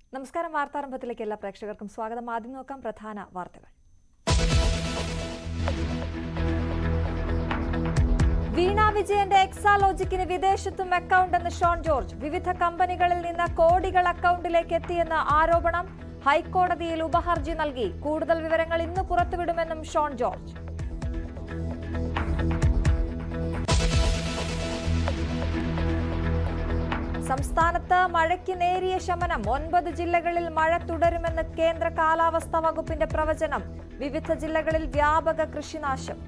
നമസ്കാരം. വാർത്താരംഭത്തിലേക്ക് എല്ലാ പ്രേക്ഷകർക്കും സ്വാഗതം. ആദ്യം നോക്കാം പ്രധാന വാർത്തകൾ. വീണ വിജയന്റെ എക്സാലോജിക്കിന് വിദേശത്തും അക്കൗണ്ടെന്ന് ഷോൺ ജോർജ്. വിവിധ കമ്പനികളിൽ നിന്ന് കോടികൾ അക്കൗണ്ടിലേക്ക് എത്തിയെന്ന് ആരോപണം. ഹൈക്കോടതിയിൽ ഉപഹർജി നൽകി. കൂടുതൽ വിവരങ്ങൾ ഇന്ന് പുറത്തുവിടുമെന്നും ഷോൺ ജോർജ്. സംസ്ഥാനത്ത് മഴയ്ക്ക് നേരിയ ശമനം. 9 ജില്ലകളിൽ മഴ തുടരുമെന്ന് കേന്ദ്ര കാലാവസ്ഥാ വകുപ്പിന്റെ പ്രവചനം. വിവിധ ജില്ലകളിൽ വ്യാപക കൃഷിനാശം.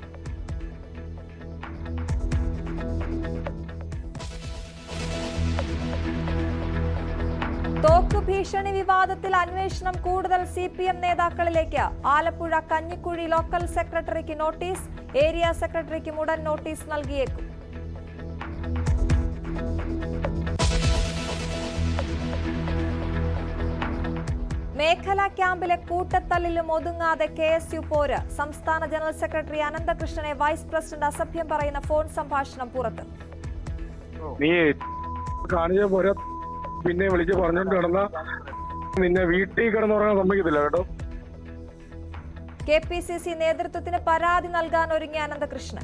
തോക്ക് ഭീഷണി വിവാദത്തിൽ അന്വേഷണം കൂടുതൽ CPM നേതാക്കളിലേക്ക്. ആലപ്പുഴ കഞ്ഞിക്കുഴി ലോക്കൽ സെക്രട്ടറിക്ക് നോട്ടീസ്. ഏരിയ സെക്രട്ടറിക്കും ഉടൻ നോട്ടീസ് നൽകിയേക്കും. മേഖലാ ക്യാമ്പിലെ കൂട്ടത്തല്ലിലും ഒതുങ്ങാതെ KSU പോര്. സംസ്ഥാന ജനറൽ സെക്രട്ടറി അനന്തകൃഷ്ണനെ വൈസ് പ്രസിഡന്റ് അസഭ്യം പറയുന്ന ഫോൺ സംഭാഷണം പുറത്ത്. നീ കാണിച്ച പോരെ പിന്നെ വിളിച്ച് പറഞ്ഞോണ്ട് കിടന്ന നിന്നെ വീട്ടിൽ കിടന്നുറങ്ങാൻ സമ്മതിക്കത്തില്ല കേട്ടോ. KPCC നേതൃത്വത്തിന് പരാതി നൽകാൻ ഒരുങ്ങിയ അനന്തകൃഷ്ണൻ.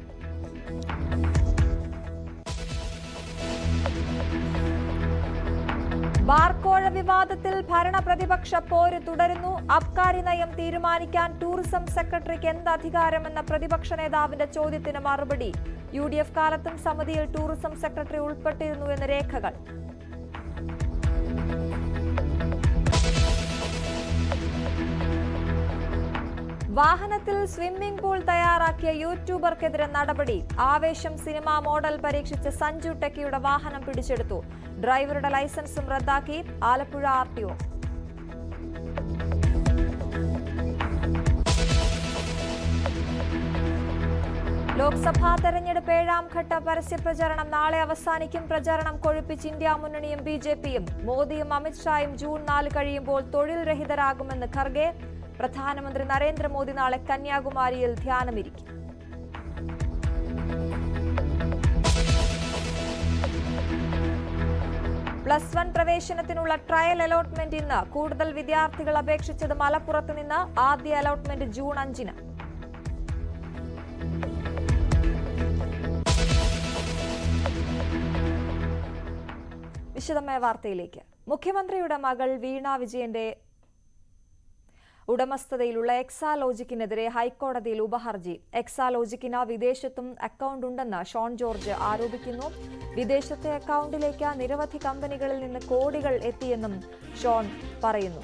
ബാർക്കോഴ വിവാദത്തിൽ ഭരണ പ്രതിപക്ഷ പോര് തുടരുന്നു. അബ്കാരി നയം തീരുമാനിക്കാൻ ടൂറിസം സെക്രട്ടറിക്ക് എന്ത് അധികാരമെന്ന പ്രതിപക്ഷ നേതാവിന്റെ ചോദ്യത്തിന് മറുപടി. UDF കാലത്തും സമിതിയിൽ ടൂറിസം സെക്രട്ടറി ഉൾപ്പെട്ടിരുന്നു എന്ന് രേഖകൾ. വാഹനത്തിൽ സ്വിമ്മിംഗ് പൂൾ തയ്യാറാക്കിയ യൂട്യൂബർക്കെതിരെ നടപടി. ആവേശം സിനിമാ മോഡൽ പരീക്ഷിച്ച സഞ്ജു ടെക്കിയുടെ വാഹനം പിടിച്ചെടുത്തു. ഡ്രൈവറുടെ ലൈസൻസും റദ്ദാക്കി. ആലപ്പുഴ RTO. ലോക്സഭാ തെരഞ്ഞെടുപ്പ് 7ാം ഘട്ട പരസ്യപ്രചരണം നാളെ അവസാനിക്കും. പ്രചരണം കൊഴുപ്പിച്ച് ഇന്ത്യ മുന്നണിയും BJPയും. മോദിയും അമിത്ഷായും ജൂൺ 4 കഴിയുമ്പോൾ തൊഴിൽ രഹിതരാകുമെന്ന് ഖർഗെ. പ്രധാനമന്ത്രി നരേന്ദ്രമോദി നാളെ കന്യാകുമാരിയിൽ ധ്യാനമിരിക്കും. +1 പ്രവേശനത്തിനുള്ള ട്രയൽ അലോട്ട്മെന്റ് ഇന്ന്. കൂടുതൽ വിദ്യാർത്ഥികൾ അപേക്ഷിച്ചത് മലപ്പുറത്ത് നിന്ന്. ആദ്യ അലോട്ട്മെന്റ് ജൂൺ 5-ന്. വിശദമായ വാർത്തയിലേക്ക്. മുഖ്യമന്ത്രിയുടെ മകൾ വീണ വിജയന്റെ ഉടമസ്ഥതയിലുള്ള എക്സാലോജിക്കിനെതിരെ ഹൈക്കോടതിയിൽ ഉപഹർജി. എക്സാലോജിക്കിന് വിദേശത്തും അക്കൗണ്ട് ഉണ്ടെന്ന് ഷോൺ ജോർജ് ആരോപിക്കുന്നു. വിദേശത്തെ അക്കൗണ്ടിലേക്ക് നിരവധി കമ്പനികളിൽ നിന്ന് കോടികൾ എത്തിയെന്നും ഷോൺ പറയുന്നു.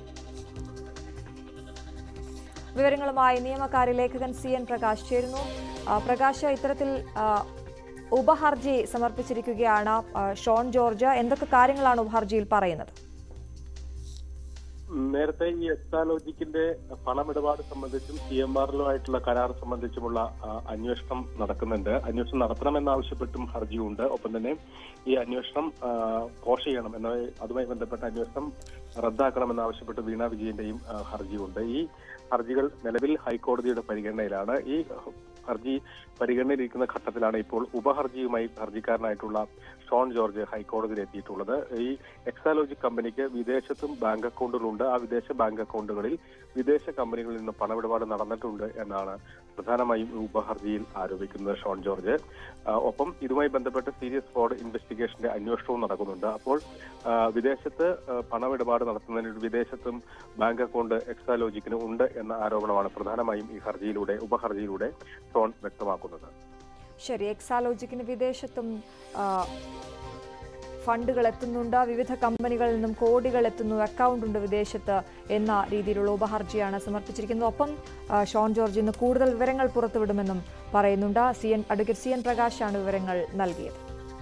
വിവരങ്ങളുമായി നിയമകാര്യ ലേഖകൻ CN പ്രകാശ് ചേരുന്നു. പ്രകാശ്, ഇത്തരത്തിൽ ഉപഹർജി സമർപ്പിച്ചിരിക്കുകയാണ് ഷോൺ ജോർജ്. എന്തൊക്കെ കാര്യങ്ങളാണ് ഉപഹർജിയിൽ പറയുന്നത്? നേരത്തെ ഈ എക്സാലോജിക്കിന്റെ പണമിടപാട് സംബന്ധിച്ചും CMRലുമായിട്ടുള്ള കരാർ സംബന്ധിച്ചുമുള്ള അന്വേഷണം നടക്കുന്നുണ്ട്. അന്വേഷണം നടത്തണമെന്നാവശ്യപ്പെട്ടും ഹർജിയുണ്ട്. ഒപ്പം തന്നെ ഈ അന്വേഷണം പോഷ് ചെയ്യണം എന്ന അതുമായി ബന്ധപ്പെട്ട അന്വേഷണം റദ്ദാക്കണമെന്നാവശ്യപ്പെട്ട് വീണ വിജയന്റെയും ഹർജിയുണ്ട്. ഈ ഹർജികൾ നിലവിൽ ഹൈക്കോടതിയുടെ പരിഗണനയിലാണ്. ഈ ഹർജി പരിഗണനയിലിരിക്കുന്ന ഘട്ടത്തിലാണ് ഇപ്പോൾ ഉപഹർജിയുമായി ഹർജിക്കാരനായിട്ടുള്ള ഷോൺ ജോർജ് ഹൈക്കോടതിയിൽ എത്തിയിട്ടുള്ളത്. ഈ എക്സാലോജിക് കമ്പനിക്ക് വിദേശത്തും ബാങ്ക് അക്കൗണ്ടുകളുണ്ട്. ആ വിദേശ ബാങ്ക് അക്കൗണ്ടുകളിൽ വിദേശ കമ്പനികളിൽ നിന്ന് പണമിടപാട് നടന്നിട്ടുണ്ട് എന്നാണ് പ്രധാനമായും ഉപഹർജിയിൽ ആരോപിക്കുന്നത് ഷോൺ ജോർജ്. ഒപ്പം ഇതുമായി ബന്ധപ്പെട്ട് സീരിയസ് ഫ്രോഡ് ഇൻവെസ്റ്റിഗേഷന്റെ അന്വേഷണവും നടക്കുന്നുണ്ട്. അപ്പോൾ വിദേശത്ത് പണമിടപാട് നടത്തുന്നതിന് വിദേശത്തും ബാങ്ക് അക്കൗണ്ട് എക്സാലോജിക്കിന് ഉണ്ട് എന്ന ആരോപണമാണ് പ്രധാനമായും ഈ ഉപഹർജിയിലൂടെ ഷോൺ വ്യക്തമാക്കുന്നത്. ശരി, എക്സാലോജിക്കിന് വിദേശത്തും ഫണ്ടുകൾ എത്തുന്നുണ്ട്. വിവിധ കമ്പനികളിൽ നിന്നും കോടികൾ എത്തുന്നു. അക്കൗണ്ട് ഉണ്ട് വിദേശത്ത് എന്ന രീതിയിലുള്ള ഉപഹർജിയാണ് സമർപ്പിച്ചിരിക്കുന്നത്. ഒപ്പം ഷോൺ ജോർജ് ഇന്ന് കൂടുതൽ വിവരങ്ങൾ പുറത്തുവിടുമെന്നും പറയുന്നുണ്ട്. അഡ്വക്കേറ്റ് CN പ്രകാശാണ് വിവരങ്ങൾ നൽകിയത്.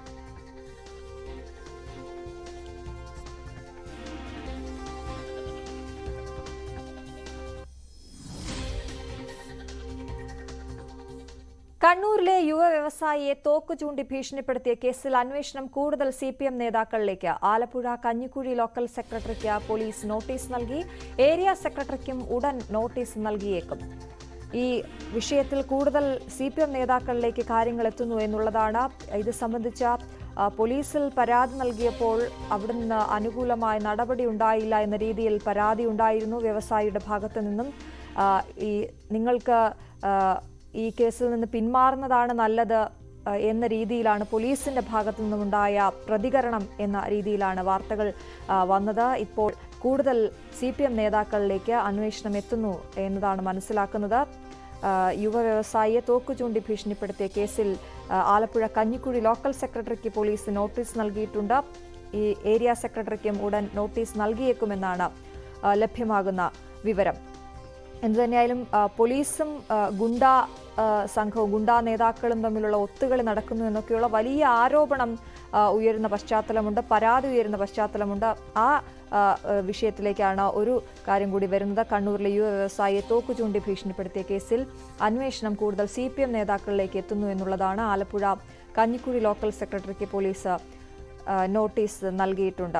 കണ്ണൂരിലെ യുവ വ്യവസായിയെ തോക്ക് ചൂണ്ടി ഭീഷണിപ്പെടുത്തിയ കേസിൽ അന്വേഷണം കൂടുതൽ CPM നേതാക്കളിലേക്ക്. ആലപ്പുഴ കഞ്ഞിക്കുഴി ലോക്കൽ സെക്രട്ടറിക്ക് പോലീസ് നോട്ടീസ് നൽകി. ഏരിയ സെക്രട്ടറിക്കും ഉടൻ നോട്ടീസ് നൽകിയേക്കും. ഈ വിഷയത്തിൽ കൂടുതൽ CPM നേതാക്കളിലേക്ക് കാര്യങ്ങൾ എത്തുന്നു എന്നുള്ളതാണ്. ഇത് സംബന്ധിച്ച പോലീസിൽ പരാതി നൽകിയപ്പോൾ അവിടുന്ന് അനുകൂലമായ നടപടി ഉണ്ടായില്ല എന്ന രീതിയിൽ പരാതി ഉണ്ടായിരുന്നു വ്യവസായിയുടെ ഭാഗത്തു നിന്നും. നിങ്ങൾക്ക് ഈ കേസിൽ നിന്ന് പിന്മാറുന്നതാണ് നല്ലത് എന്ന രീതിയിലാണ് പോലീസിന്റെ ഭാഗത്തു നിന്നുമുണ്ടായ പ്രതികരണം എന്ന രീതിയിലാണ് വാർത്തകൾ വന്നത്. ഇപ്പോൾ കൂടുതൽ CPM നേതാക്കളിലേക്ക് അന്വേഷണം എത്തുന്നു എന്നതാണ് മനസ്സിലാക്കുന്നത്. യുവ വ്യവസായിയെ തോക്കു ചൂണ്ടി ഭീഷണിപ്പെടുത്തിയ കേസിൽ ആലപ്പുഴ കഞ്ഞിക്കുഴി ലോക്കൽ സെക്രട്ടറിക്ക് പോലീസ് നോട്ടീസ് നൽകിയിട്ടുണ്ട്. ഈ ഏരിയ സെക്രട്ടറിക്കും ഉടൻ നോട്ടീസ് നൽകിയേക്കുമെന്നാണ് ലഭ്യമാകുന്ന വിവരം. എന്തുതന്നെയായാലും പോലീസും ഗുണ്ടാ സംഘവും ഗുണ്ടാ നേതാക്കളും തമ്മിലുള്ള ഒത്തുകളി നടക്കുന്നു എന്നൊക്കെയുള്ള വലിയ ആരോപണം ഉയരുന്ന പശ്ചാത്തലമുണ്ട്, പരാതി ഉയരുന്ന പശ്ചാത്തലമുണ്ട്. ആ വിഷയത്തിലേക്കാണ് ഒരു കാര്യം കൂടി വരുന്നത്. കണ്ണൂരിലെ യുവ വ്യവസായിയെ തോക്കു ചൂണ്ടി ഭീഷണിപ്പെടുത്തിയ കേസിൽ അന്വേഷണം കൂടുതൽ CPM നേതാക്കളിലേക്ക് എത്തുന്നു എന്നുള്ളതാണ്. ആലപ്പുഴ കഞ്ഞിക്കുഴി ലോക്കൽ സെക്രട്ടറിക്ക് പോലീസ് നോട്ടീസ് നൽകിയിട്ടുണ്ട്.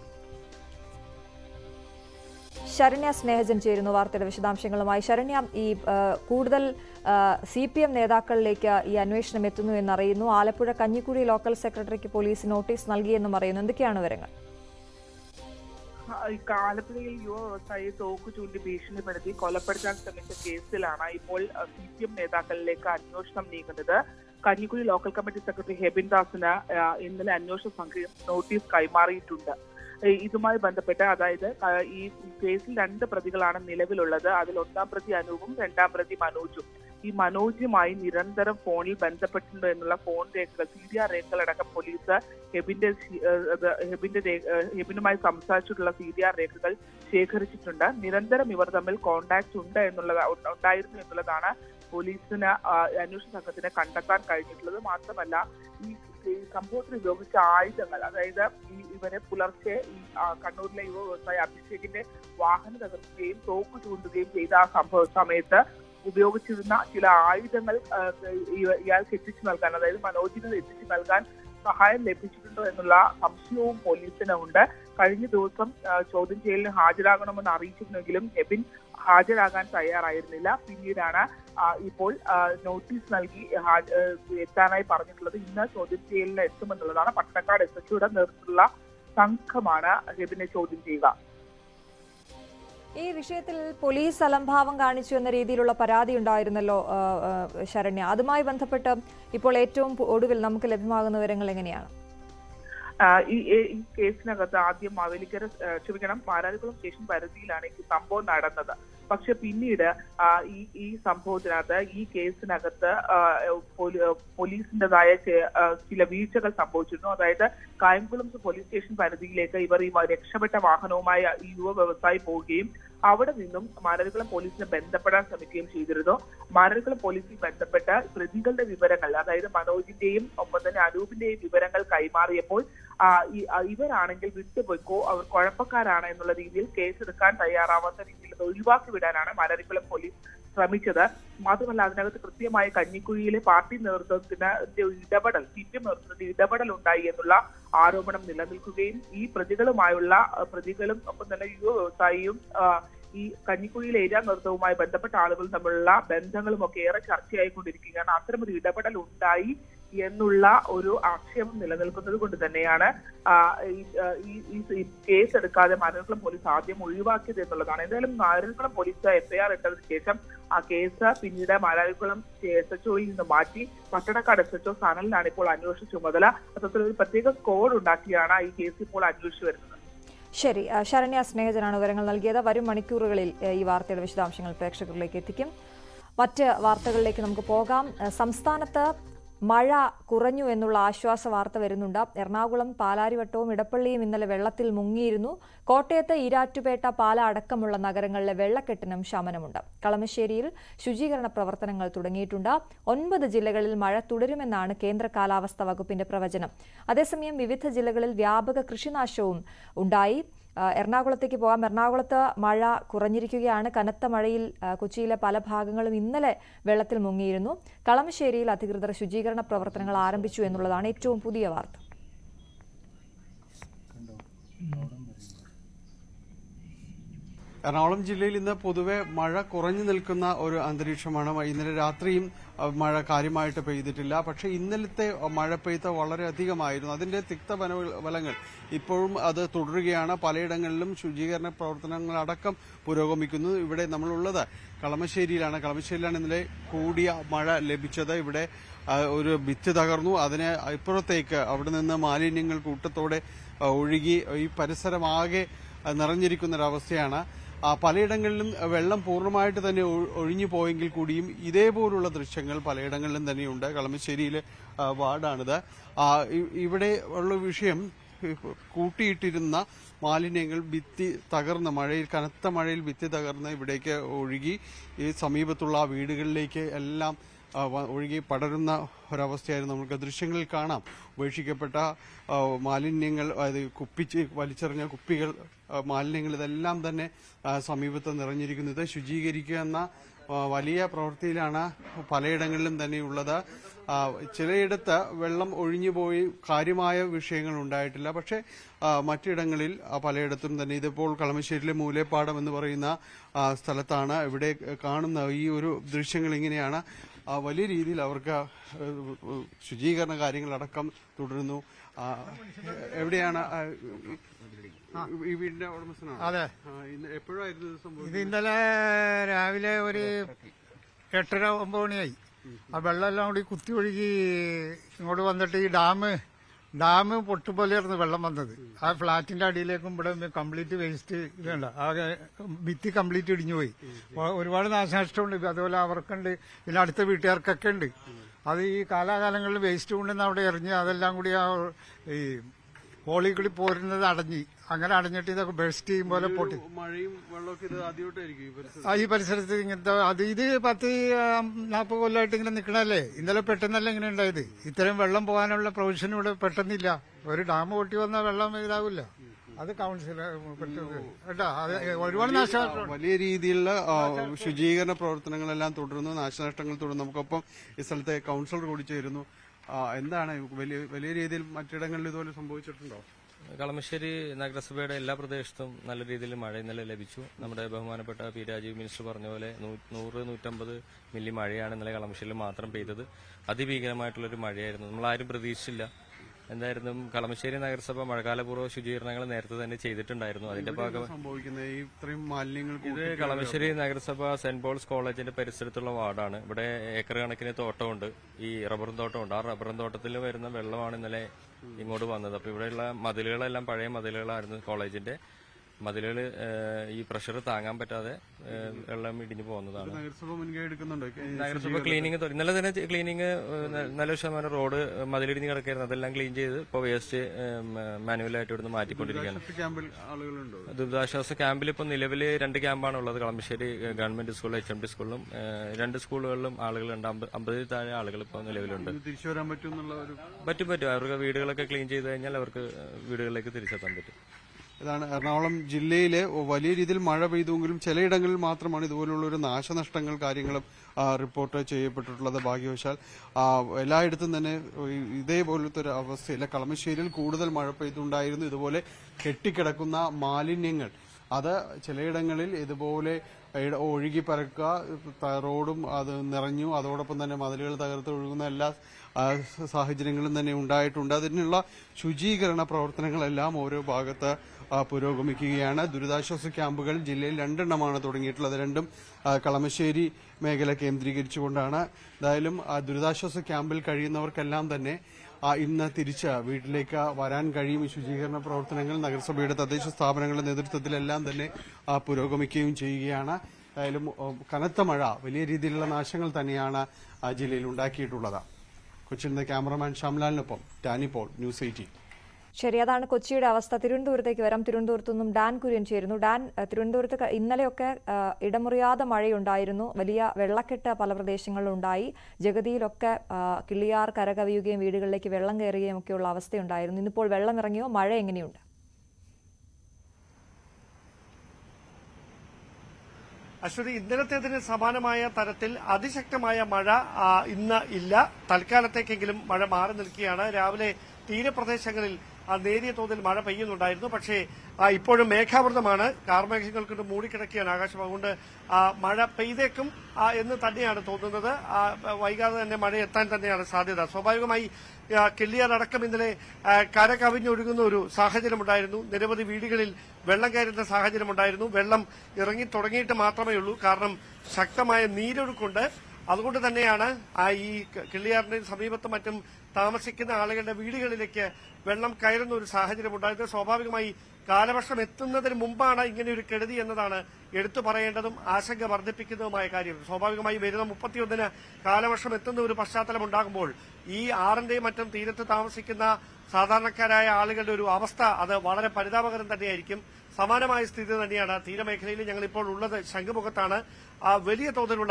ശരണ്യ സ്നേഹജൻ ചേരുന്നു വാർത്തയുടെ വിശദാംശങ്ങളുമായി. ശരണ്യ, ഈ കൂടുതൽ CPM നേതാക്കളിലേക്ക് ഈ അന്വേഷണം എത്തുന്നു എന്നറിയുന്നു. ആലപ്പുഴ കഞ്ഞിക്കുഴി ലോക്കൽ സെക്രട്ടറിക്ക് പോലീസ് നോട്ടീസ് നൽകിയെന്നും അറിയുന്നു. എന്തൊക്കെയാണ് വിവരങ്ങൾ? ആലപ്പുഴയിൽ യുവ വ്യവസായിയെ തോക്കു ചൂണ്ടി ഭീഷണിപ്പെടുത്തി കൊലപ്പെടുത്താൻ ശ്രമിച്ച കേസിലാണ് ഇപ്പോൾ CPM നേതാക്കളിലേക്ക് അന്വേഷണം നീങ്ങുന്നത്. Kanjikuzhi local committee secretary Hebin ദാസിന് ഇന്നലെ അന്വേഷണ സംഘം നോട്ടീസ് കൈമാറിയിട്ടുണ്ട്. ഇതുമായി ബന്ധപ്പെട്ട്, അതായത് ഈ കേസിൽ 2 പ്രതികളാണ് നിലവിലുള്ളത്. അതിൽ 1ാം പ്രതി അനൂപും 2ാം പ്രതി മനോജും. ഈ മനോജുമായി നിരന്തരം ഫോണിൽ ബന്ധപ്പെട്ടിട്ടുണ്ട് എന്നുള്ള ഫോൺ രേഖകൾ, CDR രേഖകളടക്കം പോലീസ് ഹെബിനുമായി സംസാരിച്ചിട്ടുള്ള CDR രേഖകൾ ശേഖരിച്ചിട്ടുണ്ട്. നിരന്തരം ഇവർ തമ്മിൽ കോണ്ടാക്ട് ഉണ്ടായിരുന്നു എന്നുള്ളതാണ് പോലീസിന് അന്വേഷണ സംഘത്തിന് കണ്ടെത്താൻ കഴിഞ്ഞിട്ടുള്ളത്. മാത്രമല്ല, ഈ സംഭവത്തിൽ ഉപയോഗിച്ച ആയുധങ്ങൾ, അതായത് ഇവരെ പുലർച്ചെ ഈ കണ്ണൂരിലെ യുവ വ്യവസായി അഭിഷേകിന്റെ വാഹനം തകർക്കുകയും തോക്കു ചൂണ്ടുകയും ചെയ്ത ആ സംഭവ സമയത്ത് ഉപയോഗിച്ചിരുന്ന ചില ആയുധങ്ങൾ ഇയാൾക്ക് എത്തിച്ചു നൽകാൻ, അതായത് മനോജിന് എത്തിച്ചു നൽകാൻ സഹായം ലഭിച്ചിട്ടുണ്ടോ എന്നുള്ള സംശയവും പോലീസിനുണ്ട്. കഴിഞ്ഞ ദിവസം ചോദ്യം ചെയ്യലിന് ഹാജരാകണമെന്ന് അറിയിച്ചിരുന്നെങ്കിലും ഹെബിൻ ഹാജരാകാൻ തയ്യാറായിരുന്നില്ല. പിന്നീടാണ് ഇപ്പോൾ നോട്ടീസ് നൽകി എത്താനായി പറഞ്ഞിട്ടുള്ളത്. ഇന്ന് ചോദ്യം ചെയ്യലിന് എത്തുമെന്നുള്ളതാണ്. പട്ടണക്കാട് SHOയുടെ നേതൃത്വത്തിലുള്ള സംഘമാണ് ഹെബിനെ ചോദ്യം ചെയ്യുക. ഈ വിഷയത്തിൽ പോലീസ് അലംഭാവം കാണിച്ചു എന്ന രീതിയിലുള്ള പരാതി ഉണ്ടായിരുന്നല്ലോ ശരണ്യ. അതുമായി ബന്ധപ്പെട്ട് ഇപ്പോൾ ഏറ്റവും ഒടുവിൽ നമുക്ക് ലഭ്യമാകുന്ന വിവരങ്ങൾ എങ്ങനെയാണ്? ഈ കേസിനകത്ത് ആദ്യം മാരാരിക്കുളം സ്റ്റേഷൻ പരിധിയിലാണ് ഈ സംഭവം നടന്നത്. പക്ഷെ പിന്നീട് ഈ സംഭവത്തിനകത്ത്, ഈ കേസിനകത്ത് പോലീസിന്റേതായ ചില വീഴ്ചകൾ സംഭവിച്ചിരുന്നു. അതായത് കായംകുളം പോലീസ് സ്റ്റേഷൻ പരിധിയിലേക്ക് ഇവർ ഈ രക്ഷപ്പെട്ട വാഹനവുമായി ഈ യുവ വ്യവസായി പോവുകയും അവിടെ നിന്നും മാരാരിക്കുളം പോലീസിനെ ബന്ധപ്പെടാൻ ശ്രമിക്കുകയും ചെയ്തിരുന്നു. മാരാരിക്കുളം പോലീസിൽ ബന്ധപ്പെട്ട പ്രതികളുടെ വിവരങ്ങൾ, അതായത് മനോജിന്റെയും ഒപ്പം തന്നെ അനൂപിന്റെയും വിവരങ്ങൾ കൈമാറിയപ്പോൾ ഇവരാണെങ്കിൽ വിട്ടുപോയിക്കോ, അവർ കുഴപ്പക്കാരാണ് എന്നുള്ള രീതിയിൽ കേസെടുക്കാൻ തയ്യാറാവാത്ത രീതിയിൽ ഒഴിവാക്കി വിടാനാണ് മാരാരിക്കുളം പോലീസ് ശ്രമിച്ചത്. മാത്രമല്ല, അതിനകത്ത് കൃത്യമായി കഞ്ഞിക്കുഴിയിലെ പാർട്ടി നേതൃത്വത്തിന്റെ ഇടപെടൽ, CPM നേതൃത്വത്തിന്റെ ഇടപെടൽ ഉണ്ടായി എന്നുള്ള ആരോപണം നിലനിൽക്കുകയും ഈ പ്രതികളും ഒപ്പം തന്നെ യുവ വ്യവസായിയും ഈ കഞ്ഞിക്കുഴിയിലെ ഏരിയ നേതൃത്വവുമായി ബന്ധപ്പെട്ട ആളുകൾ തമ്മിലുള്ള ബന്ധങ്ങളും ഒക്കെ ഏറെ ചർച്ചയായിക്കൊണ്ടിരിക്കുകയാണ്. അത്തരമൊരു ഇടപെടൽ ഉണ്ടായി എന്നുള്ള ഒരു ആക്ഷേപം നിലനിൽക്കുന്നത് കൊണ്ട് തന്നെയാണ് ഈ കേസ് എടുക്കാതെ മാരാരിക്കുളം പോലീസ് ആദ്യം ഒഴിവാക്കിയത് എന്നുള്ളതാണ്. എന്തായാലും മാരാരിക്കുളം പോലീസ് FIR ഇട്ടതിന് ശേഷം ആ കേസ് പിന്നീട് മാരാരിക്കുളം SHOയിൽ നിന്ന് മാറ്റി പട്ടണക്കാട് SHO സനലിനാണ് ഇപ്പോൾ അന്വേഷണ ചുമതല. അത്തരത്തിലൊരു പ്രത്യേക സ്ക്വാഡ് ഉണ്ടാക്കിയാണ് ഈ കേസ് ഇപ്പോൾ അന്വേഷിച്ചു വരുന്നത്. ശരി, ശരണ്യ സ്നേഹജനാണ് വിവരങ്ങൾ നൽകിയത്. വരും മണിക്കൂറുകളിൽ ഈ വാർത്തയുടെ വിശദാംശങ്ങൾ പ്രേക്ഷകരിലേക്ക് എത്തിക്കും. മറ്റ് വാർത്തകളിലേക്ക് നമുക്ക് പോകാം. സംസ്ഥാനത്ത് മഴ കുറഞ്ഞു എന്നുള്ള ആശ്വാസ വാർത്ത വരുന്നുണ്ട്. എറണാകുളം, പാലാരിവട്ടവും ഇടപ്പള്ളിയും ഇന്നലെ വെള്ളത്തിൽ മുങ്ങിയിരുന്നു. കോട്ടയത്ത് ഈരാറ്റുപേട്ട, പാല അടക്കമുള്ള നഗരങ്ങളിലെ വെള്ളക്കെട്ടിനും ശമനമുണ്ട്. കളമശ്ശേരിയിൽ ശുചീകരണ പ്രവർത്തനങ്ങൾ തുടങ്ങിയിട്ടുണ്ട്. 9 ജില്ലകളിൽ മഴ തുടരുമെന്നാണ് കേന്ദ്ര കാലാവസ്ഥാ വകുപ്പിന്റെ പ്രവചനം. അതേസമയം വിവിധ ജില്ലകളിൽ വ്യാപക കൃഷിനാശവും ഉണ്ടായി. എറണാകുളത്തേക്ക് പോകാം. എറണാകുളത്ത് മഴ കുറഞ്ഞിരിക്കുകയാണ്. കനത്ത മഴയിൽ കൊച്ചിയിലെ പല ഭാഗങ്ങളും ഇന്നലെ വെള്ളത്തിൽ മുങ്ങിയിരുന്നു. കളമശ്ശേരിയിൽ അധികൃതർ ശുചീകരണ പ്രവർത്തനങ്ങൾ ആരംഭിച്ചു എന്നുള്ളതാണ് ഏറ്റവും പുതിയ വാർത്ത. എറണാകുളം ജില്ലയിൽ ഇന്ന് പൊതുവെ മഴ കുറഞ്ഞു നിൽക്കുന്ന ഒരു അന്തരീക്ഷമാണ്. ഇന്നലെ രാത്രിയും മഴ കാര്യമായിട്ട് പെയ്തിട്ടില്ല. പക്ഷേ ഇന്നലത്തെ മഴ പെയ്ത വളരെ അധികമായിരുന്നു. അതിന്റെ തിക്തഫലങ്ങൾ ഇപ്പോഴും അത് തുടരുകയാണ്. പലയിടങ്ങളിലും ശുചീകരണ പ്രവർത്തനങ്ങളടക്കം പുരോഗമിക്കുന്നു. ഇവിടെ നമ്മളുള്ളത് കളമശ്ശേരിയിലാണ്. ഇന്നലെ കൂടിയ മഴ ലഭിച്ചത്. ഇവിടെ ഒരു ഭിത്തി തകർന്നു. അതിന് ഇപ്പുറത്തേക്ക് അവിടെ നിന്ന് മാലിന്യങ്ങൾ കൂട്ടത്തോടെ ഒഴുകി ഈ പരിസരമാകെ നിറഞ്ഞിരിക്കുന്നൊരവസ്ഥയാണ്. പലയിടങ്ങളിലും വെള്ളം പൂർണ്ണമായിട്ട് തന്നെ ഒഴിഞ്ഞു പോയെങ്കിൽ കൂടിയും ഇതേപോലുള്ള ദൃശ്യങ്ങൾ പലയിടങ്ങളിലും തന്നെയുണ്ട്. കളമശ്ശേരിയിലെ വാർഡാണിത്. ഇവിടെ ഉള്ള വിഷയം കൂട്ടിയിട്ടിരുന്ന മാലിന്യങ്ങൾ ഭിത്തി തകർന്ന് കനത്ത മഴയിൽ ഭിത്തി തകർന്ന് ഇവിടേക്ക് ഒഴുകി ഈ സമീപത്തുള്ള വീടുകളിലേക്ക് എല്ലാം ഒഴുകി പടരുന്ന ഒരവസ്ഥയായിരുന്നു. നമുക്ക് ദൃശ്യങ്ങളിൽ കാണാം. ഉപേക്ഷിക്കപ്പെട്ട മാലിന്യങ്ങൾ, അതായത് വലിച്ചെറിഞ്ഞ കുപ്പികൾ, മാലിന്യങ്ങൾ ഇതെല്ലാം തന്നെ സമീപത്ത് നിറഞ്ഞിരിക്കുന്നു. ഇത് ശുചീകരിക്കുക എന്ന വലിയ പ്രവൃത്തിയിലാണ് പലയിടങ്ങളിലും തന്നെയുള്ളത്. ചിലയിടത്ത് വെള്ളം ഒഴിഞ്ഞുപോയി കാര്യമായ വിഷയങ്ങൾ ഉണ്ടായിട്ടില്ല. പക്ഷേ മറ്റിടങ്ങളിൽ പലയിടത്തും തന്നെ ഇതിപ്പോൾ കളമശ്ശേരിയിലെ മൂലേപ്പാടം എന്ന് പറയുന്ന സ്ഥലത്താണ്. ഇവിടെ കാണുന്ന ഈ ഒരു ദൃശ്യങ്ങൾ ഇങ്ങനെയാണ്. വലിയ രീതിയിൽ അവർക്ക് ശുചീകരണ കാര്യങ്ങളടക്കം തുടരുന്നു. എവിടെയാണ് ഈ വീടിന്റെ ഉടമസ്ഥനാണ്? അതെ. എപ്പോഴായിരുന്നു സംഭവം? ഇത് ഇന്നലെ രാവിലെ ഒരു 8:30-9 മണിയായി. ആ വെള്ളമെല്ലാം കൂടി കുത്തി ഒഴുകി ഇങ്ങോട്ട് വന്നിട്ട് ഈ ഡാം പൊട്ടുപോലെയായിരുന്നു വെള്ളം വന്നത്. ആ ഫ്ളാറ്റിന്റെ അടിയിലേക്കും ഇവിടെ കംപ്ലീറ്റ് വേസ്റ്റ് ഇതുണ്ട്. ആകെ ഭിത്തി കംപ്ലീറ്റ് ഇടിഞ്ഞു പോയി. ഒരുപാട് നാശനഷ്ടമുണ്ട്. അതുപോലെ അവർക്കുണ്ട്, പിന്നെ അടുത്ത വീട്ടുകാർക്കൊക്കെ ഉണ്ട്. അത് ഈ കാലാകാലങ്ങളിൽ വേസ്റ്റ് കൊണ്ടുവന്ന് അവിടെ എറിഞ്ഞ് അതെല്ലാം കൂടി ആ ഈ ഹോളി കൂടി പോരുന്നത് അടഞ്ഞ്, അങ്ങനെ അടഞ്ഞിട്ട് ഇതൊക്കെ ബെസ്റ്റ് ചെയ്യും പോലെ പൊട്ടി. മഴയും വെള്ളമൊക്കെ ഇത് ആദ്യമായിട്ടായിരിക്കും ഈ പരിസരത്ത് ഇങ്ങനത്തെ ഇത് 10-40 കൊല്ലമായിട്ട് ഇങ്ങനെ നിൽക്കണല്ലേ. ഇന്നലെ പെട്ടെന്നല്ല ഇങ്ങനെ ഉണ്ടായത്. ഇത്രയും വെള്ളം പോകാനുള്ള പ്രൊവിഷൻ ഇവിടെ പെട്ടെന്നില്ല. ഒരു ഡാം പൊട്ടി വന്ന വെള്ളം ഇതാവില്ല. അത് കൗൺസിൽ ഒരുപാട് നാശനഷ്ടം. വലിയ രീതിയിലുള്ള ശുചീകരണ പ്രവർത്തനങ്ങളെല്ലാം തുടരുന്നു. നാശനഷ്ടങ്ങൾ തുടരുന്നു. നമുക്കൊപ്പം ഈ സ്ഥലത്തെ കൗൺസിലർ കൂടി ചേരുന്നു. എന്താണ് വലിയ രീതിയിൽ മറ്റിടങ്ങളിൽ ഇതുപോലെ സംഭവിച്ചിട്ടുണ്ടോ? കളമശ്ശേരി നഗരസഭയുടെ എല്ലാ പ്രദേശത്തും നല്ല രീതിയിൽ മഴ ഇന്നലെ ലഭിച്ചു. നമ്മുടെ ബഹുമാനപ്പെട്ട പി രാജീവ് മിനിസ്റ്റർ പറഞ്ഞ പോലെ 100-150 മില്ലി മഴയാണ് ഇന്നലെ കളമശ്ശേരിയിൽ മാത്രം പെയ്തത്. അതിഭീകരമായിട്ടുള്ളൊരു മഴയായിരുന്നു. നമ്മളാരും പ്രതീക്ഷിച്ചില്ല. എന്തായാലും കളമശ്ശേരി നഗരസഭ മഴക്കാലപൂർവ്വ ശുചീകരണങ്ങൾ നേരത്തെ തന്നെ ചെയ്തിട്ടുണ്ടായിരുന്നു. അതിന്റെ ഭാഗമായി ഇത് കളമശ്ശേരി നഗരസഭ സെന്റ് പോൾസ് കോളേജിന്റെ പരിസരത്തുള്ള വാർഡാണ്. ഇവിടെ ഏക്കർ കണക്കിന് തോട്ടമുണ്ട്, ഈ റബ്ബറും തോട്ടമുണ്ട്. ആ റബ്ബറും തോട്ടത്തിൽ വരുന്ന വെള്ളമാണ് ഇന്നലെ ഇങ്ങോട്ട് വന്നത്. അപ്പൊ ഇവിടെയുള്ള മതിലുകളെല്ലാം പഴയ മതിലുകളായിരുന്നു. കോളേജിന്റെ മതിലുകൾ ഈ പ്രഷർ താങ്ങാൻ പറ്റാതെ വെള്ളം ഇടിഞ്ഞു പോകുന്നതാണ്. നഗരസഭ ക്ലീനിങ് ഇന്നലെ തന്നെ ക്ലീനിങ് നല്ല ശതമാനം റോഡ് മതിലിടിഞ്ഞ് കിടക്കായിരുന്നു. അതെല്ലാം ക്ലീൻ ചെയ്ത് ഇപ്പോൾ വേസ്റ്റ് മാനുവലായിട്ട് ഇവിടുന്ന് മാറ്റിക്കൊണ്ടിരിക്കുകയാണ്. ദുരിതാശ്വാസ ക്യാമ്പിൽ ഇപ്പോൾ നിലവിൽ 2 ക്യാമ്പാണ് ഉള്ളത്. കളമശ്ശേരി ഗവൺമെന്റ് സ്കൂൾ, HMT സ്കൂളിലും 2 സ്കൂളുകളിലും ആളുകളുണ്ട്. 50-ൽ താഴെ ആളുകൾ ഇപ്പോൾ നിലവിലുണ്ട്. തിരിച്ചു വരാൻ പറ്റും. അവർക്ക് വീടുകളൊക്കെ ക്ലീൻ ചെയ്ത് കഴിഞ്ഞാൽ അവർക്ക് വീടുകളിലേക്ക് തിരിച്ചെത്താൻ പറ്റും. ഇതാണ് എറണാകുളം ജില്ലയിലെ വലിയ രീതിയിൽ മഴ പെയ്തുവെങ്കിലും ചിലയിടങ്ങളിൽ മാത്രമാണ് ഇതുപോലുള്ള ഒരു നാശനഷ്ടങ്ങൾ കാര്യങ്ങളും റിപ്പോർട്ട് ചെയ്യപ്പെട്ടിട്ടുള്ളത്. ഭാഗ്യവശാൽ എല്ലായിടത്തും തന്നെ ഇതേപോലത്തെ ഒരു അവസ്ഥയില്ല. കളമശ്ശേരിയിൽ കൂടുതൽ മഴ പെയ്തുണ്ടായിരുന്നു. ഇതുപോലെ കെട്ടിക്കിടക്കുന്ന മാലിന്യങ്ങൾ അത് ചിലയിടങ്ങളിൽ ഇതുപോലെ ഒഴുകി പരക്കുക, റോഡും അത് നിറഞ്ഞു. അതോടൊപ്പം തന്നെ മതിലുകൾ തകർത്ത് ഒഴുകുന്ന എല്ലാ സാഹചര്യങ്ങളും തന്നെ ഉണ്ടായിട്ടുണ്ട്. അതിനുള്ള ശുചീകരണ പ്രവർത്തനങ്ങളെല്ലാം ഓരോ ഭാഗത്ത് പുരോഗമിക്കുകയാണ്. ദുരിതാശ്വാസ ക്യാമ്പുകൾ ജില്ലയിൽ 2 എണ്ണമാണ് തുടങ്ങിയിട്ടുള്ളത്. 2ഉം കളമശ്ശേരി മേഖല കേന്ദ്രീകരിച്ചുകൊണ്ടാണ്. എന്തായാലും ദുരിതാശ്വാസ ക്യാമ്പിൽ കഴിയുന്നവർക്കെല്ലാം തന്നെ ഇന്ന് തിരിച്ച് വീട്ടിലേക്ക് വരാൻ കഴിയും. ഈ ശുചീകരണ പ്രവർത്തനങ്ങൾ നഗരസഭയുടെ തദ്ദേശ സ്ഥാപനങ്ങളുടെ നേതൃത്വത്തിലെല്ലാം തന്നെ പുരോഗമിക്കുകയും ചെയ്യുകയാണ്. എന്തായാലും കനത്ത മഴ വലിയ രീതിയിലുള്ള നാശങ്ങൾ തന്നെയാണ് ജില്ലയിൽ ഉണ്ടാക്കിയിട്ടുള്ളത്. കൊച്ചിയിൽ നിന്ന് ക്യാമറമാൻ ഷംലാലിനൊപ്പം ടാനി പോൾ, ന്യൂസ് 18. ശരി, അതാണ് കൊച്ചിയുടെ അവസ്ഥ. തിരുവനന്തപുരത്തേക്ക് വരാം. തിരുവനന്തപുരത്തു നിന്നും ഡാൻ കുര്യൻ ചേരുന്നു. ഡാൻ, തിരുവനന്തപുരത്ത് ഇന്നലെയൊക്കെ ഇടമുറിയാതെ മഴയുണ്ടായിരുന്നു. വലിയ വെള്ളക്കെട്ട് പല പ്രദേശങ്ങളിലും ഉണ്ടായി. ജഗതിയിലൊക്കെ കിളിയാർ കരകവിയുകയും വീടുകളിലേക്ക് വെള്ളം കയറുകയും ഒക്കെയുള്ള അവസ്ഥയുണ്ടായിരുന്നു. ഇന്നിപ്പോൾ വെള്ളം ഇറങ്ങിയോ? മഴ എങ്ങനെയുണ്ട്? അശ്വതി, ഇന്നലത്തേതിന് സമാനമായ തരത്തിൽ അതിശക്തമായ മഴ ഇന്ന് ഇല്ല. തൽക്കാലത്തേക്കെങ്കിലും മഴ മാറി നിൽക്കുകയാണ്. രാവിലെ തീരപ്രദേശങ്ങളിൽ നേരിയ തോതിൽ മഴ പെയ്യുന്നുണ്ടായിരുന്നു. പക്ഷേ ഇപ്പോഴും മേഘാവൃതമാണ്, കാർമേഘങ്ങൾ കൊണ്ട് മൂടിക്കിടക്കുകയാണ് ആകാശം. അതുകൊണ്ട് മഴ പെയ്തേക്കും എന്ന് തന്നെയാണ് തോന്നുന്നത്. വൈകാതെ തന്നെ മഴ എത്താൻ തന്നെയാണ് സാധ്യത. സ്വാഭാവികമായി കിള്ളിയാർ അടക്കം ഇന്നലെ കര കവിഞ്ഞൊഴുകുന്ന ഒരു സാഹചര്യമുണ്ടായിരുന്നു. നിരവധി വീടുകളിൽ വെള്ളം കയറുന്ന സാഹചര്യമുണ്ടായിരുന്നു. വെള്ളം ഇറങ്ങി തുടങ്ങിയിട്ട് മാത്രമേ ഉള്ളൂ. കാരണം ശക്തമായ നീരൊഴുക്കുണ്ട്. അതുകൊണ്ട് തന്നെയാണ് ഈ കിള്ളിയാറിന്റെ സമീപത്ത് മറ്റും താമസിക്കുന്ന ആളുകളുടെ വീടുകളിലേക്ക് വെള്ളം കയറുന്ന ഒരു സാഹചര്യം ഉണ്ടായത്. സ്വാഭാവികമായി കാലവർഷം എത്തുന്നതിന് മുമ്പാണ് ഇങ്ങനെ ഒരു കെടുതി എന്നതാണ് എടുത്തു പറയേണ്ടതും ആശങ്ക വർദ്ധിപ്പിക്കുന്നതുമായ കാര്യം. സ്വാഭാവികമായി വരുന്ന 31-ന് കാലവർഷം എത്തുന്ന ഒരു പശ്ചാത്തലം ഉണ്ടാകുമ്പോൾ ഈ ആറിന്റെയും മറ്റും തീരത്ത് താമസിക്കുന്ന സാധാരണക്കാരായ ആളുകളുടെ ഒരു അവസ്ഥ അത് വളരെ പരിതാപകരം തന്നെയായിരിക്കും. സമാനമായ സ്ഥിതി തന്നെയാണ് തീരമേഖലയിൽ ഞങ്ങളിപ്പോൾ ഉള്ളത്. ശംഖുമുഖത്താണ്. വലിയ തോതിലുള്ള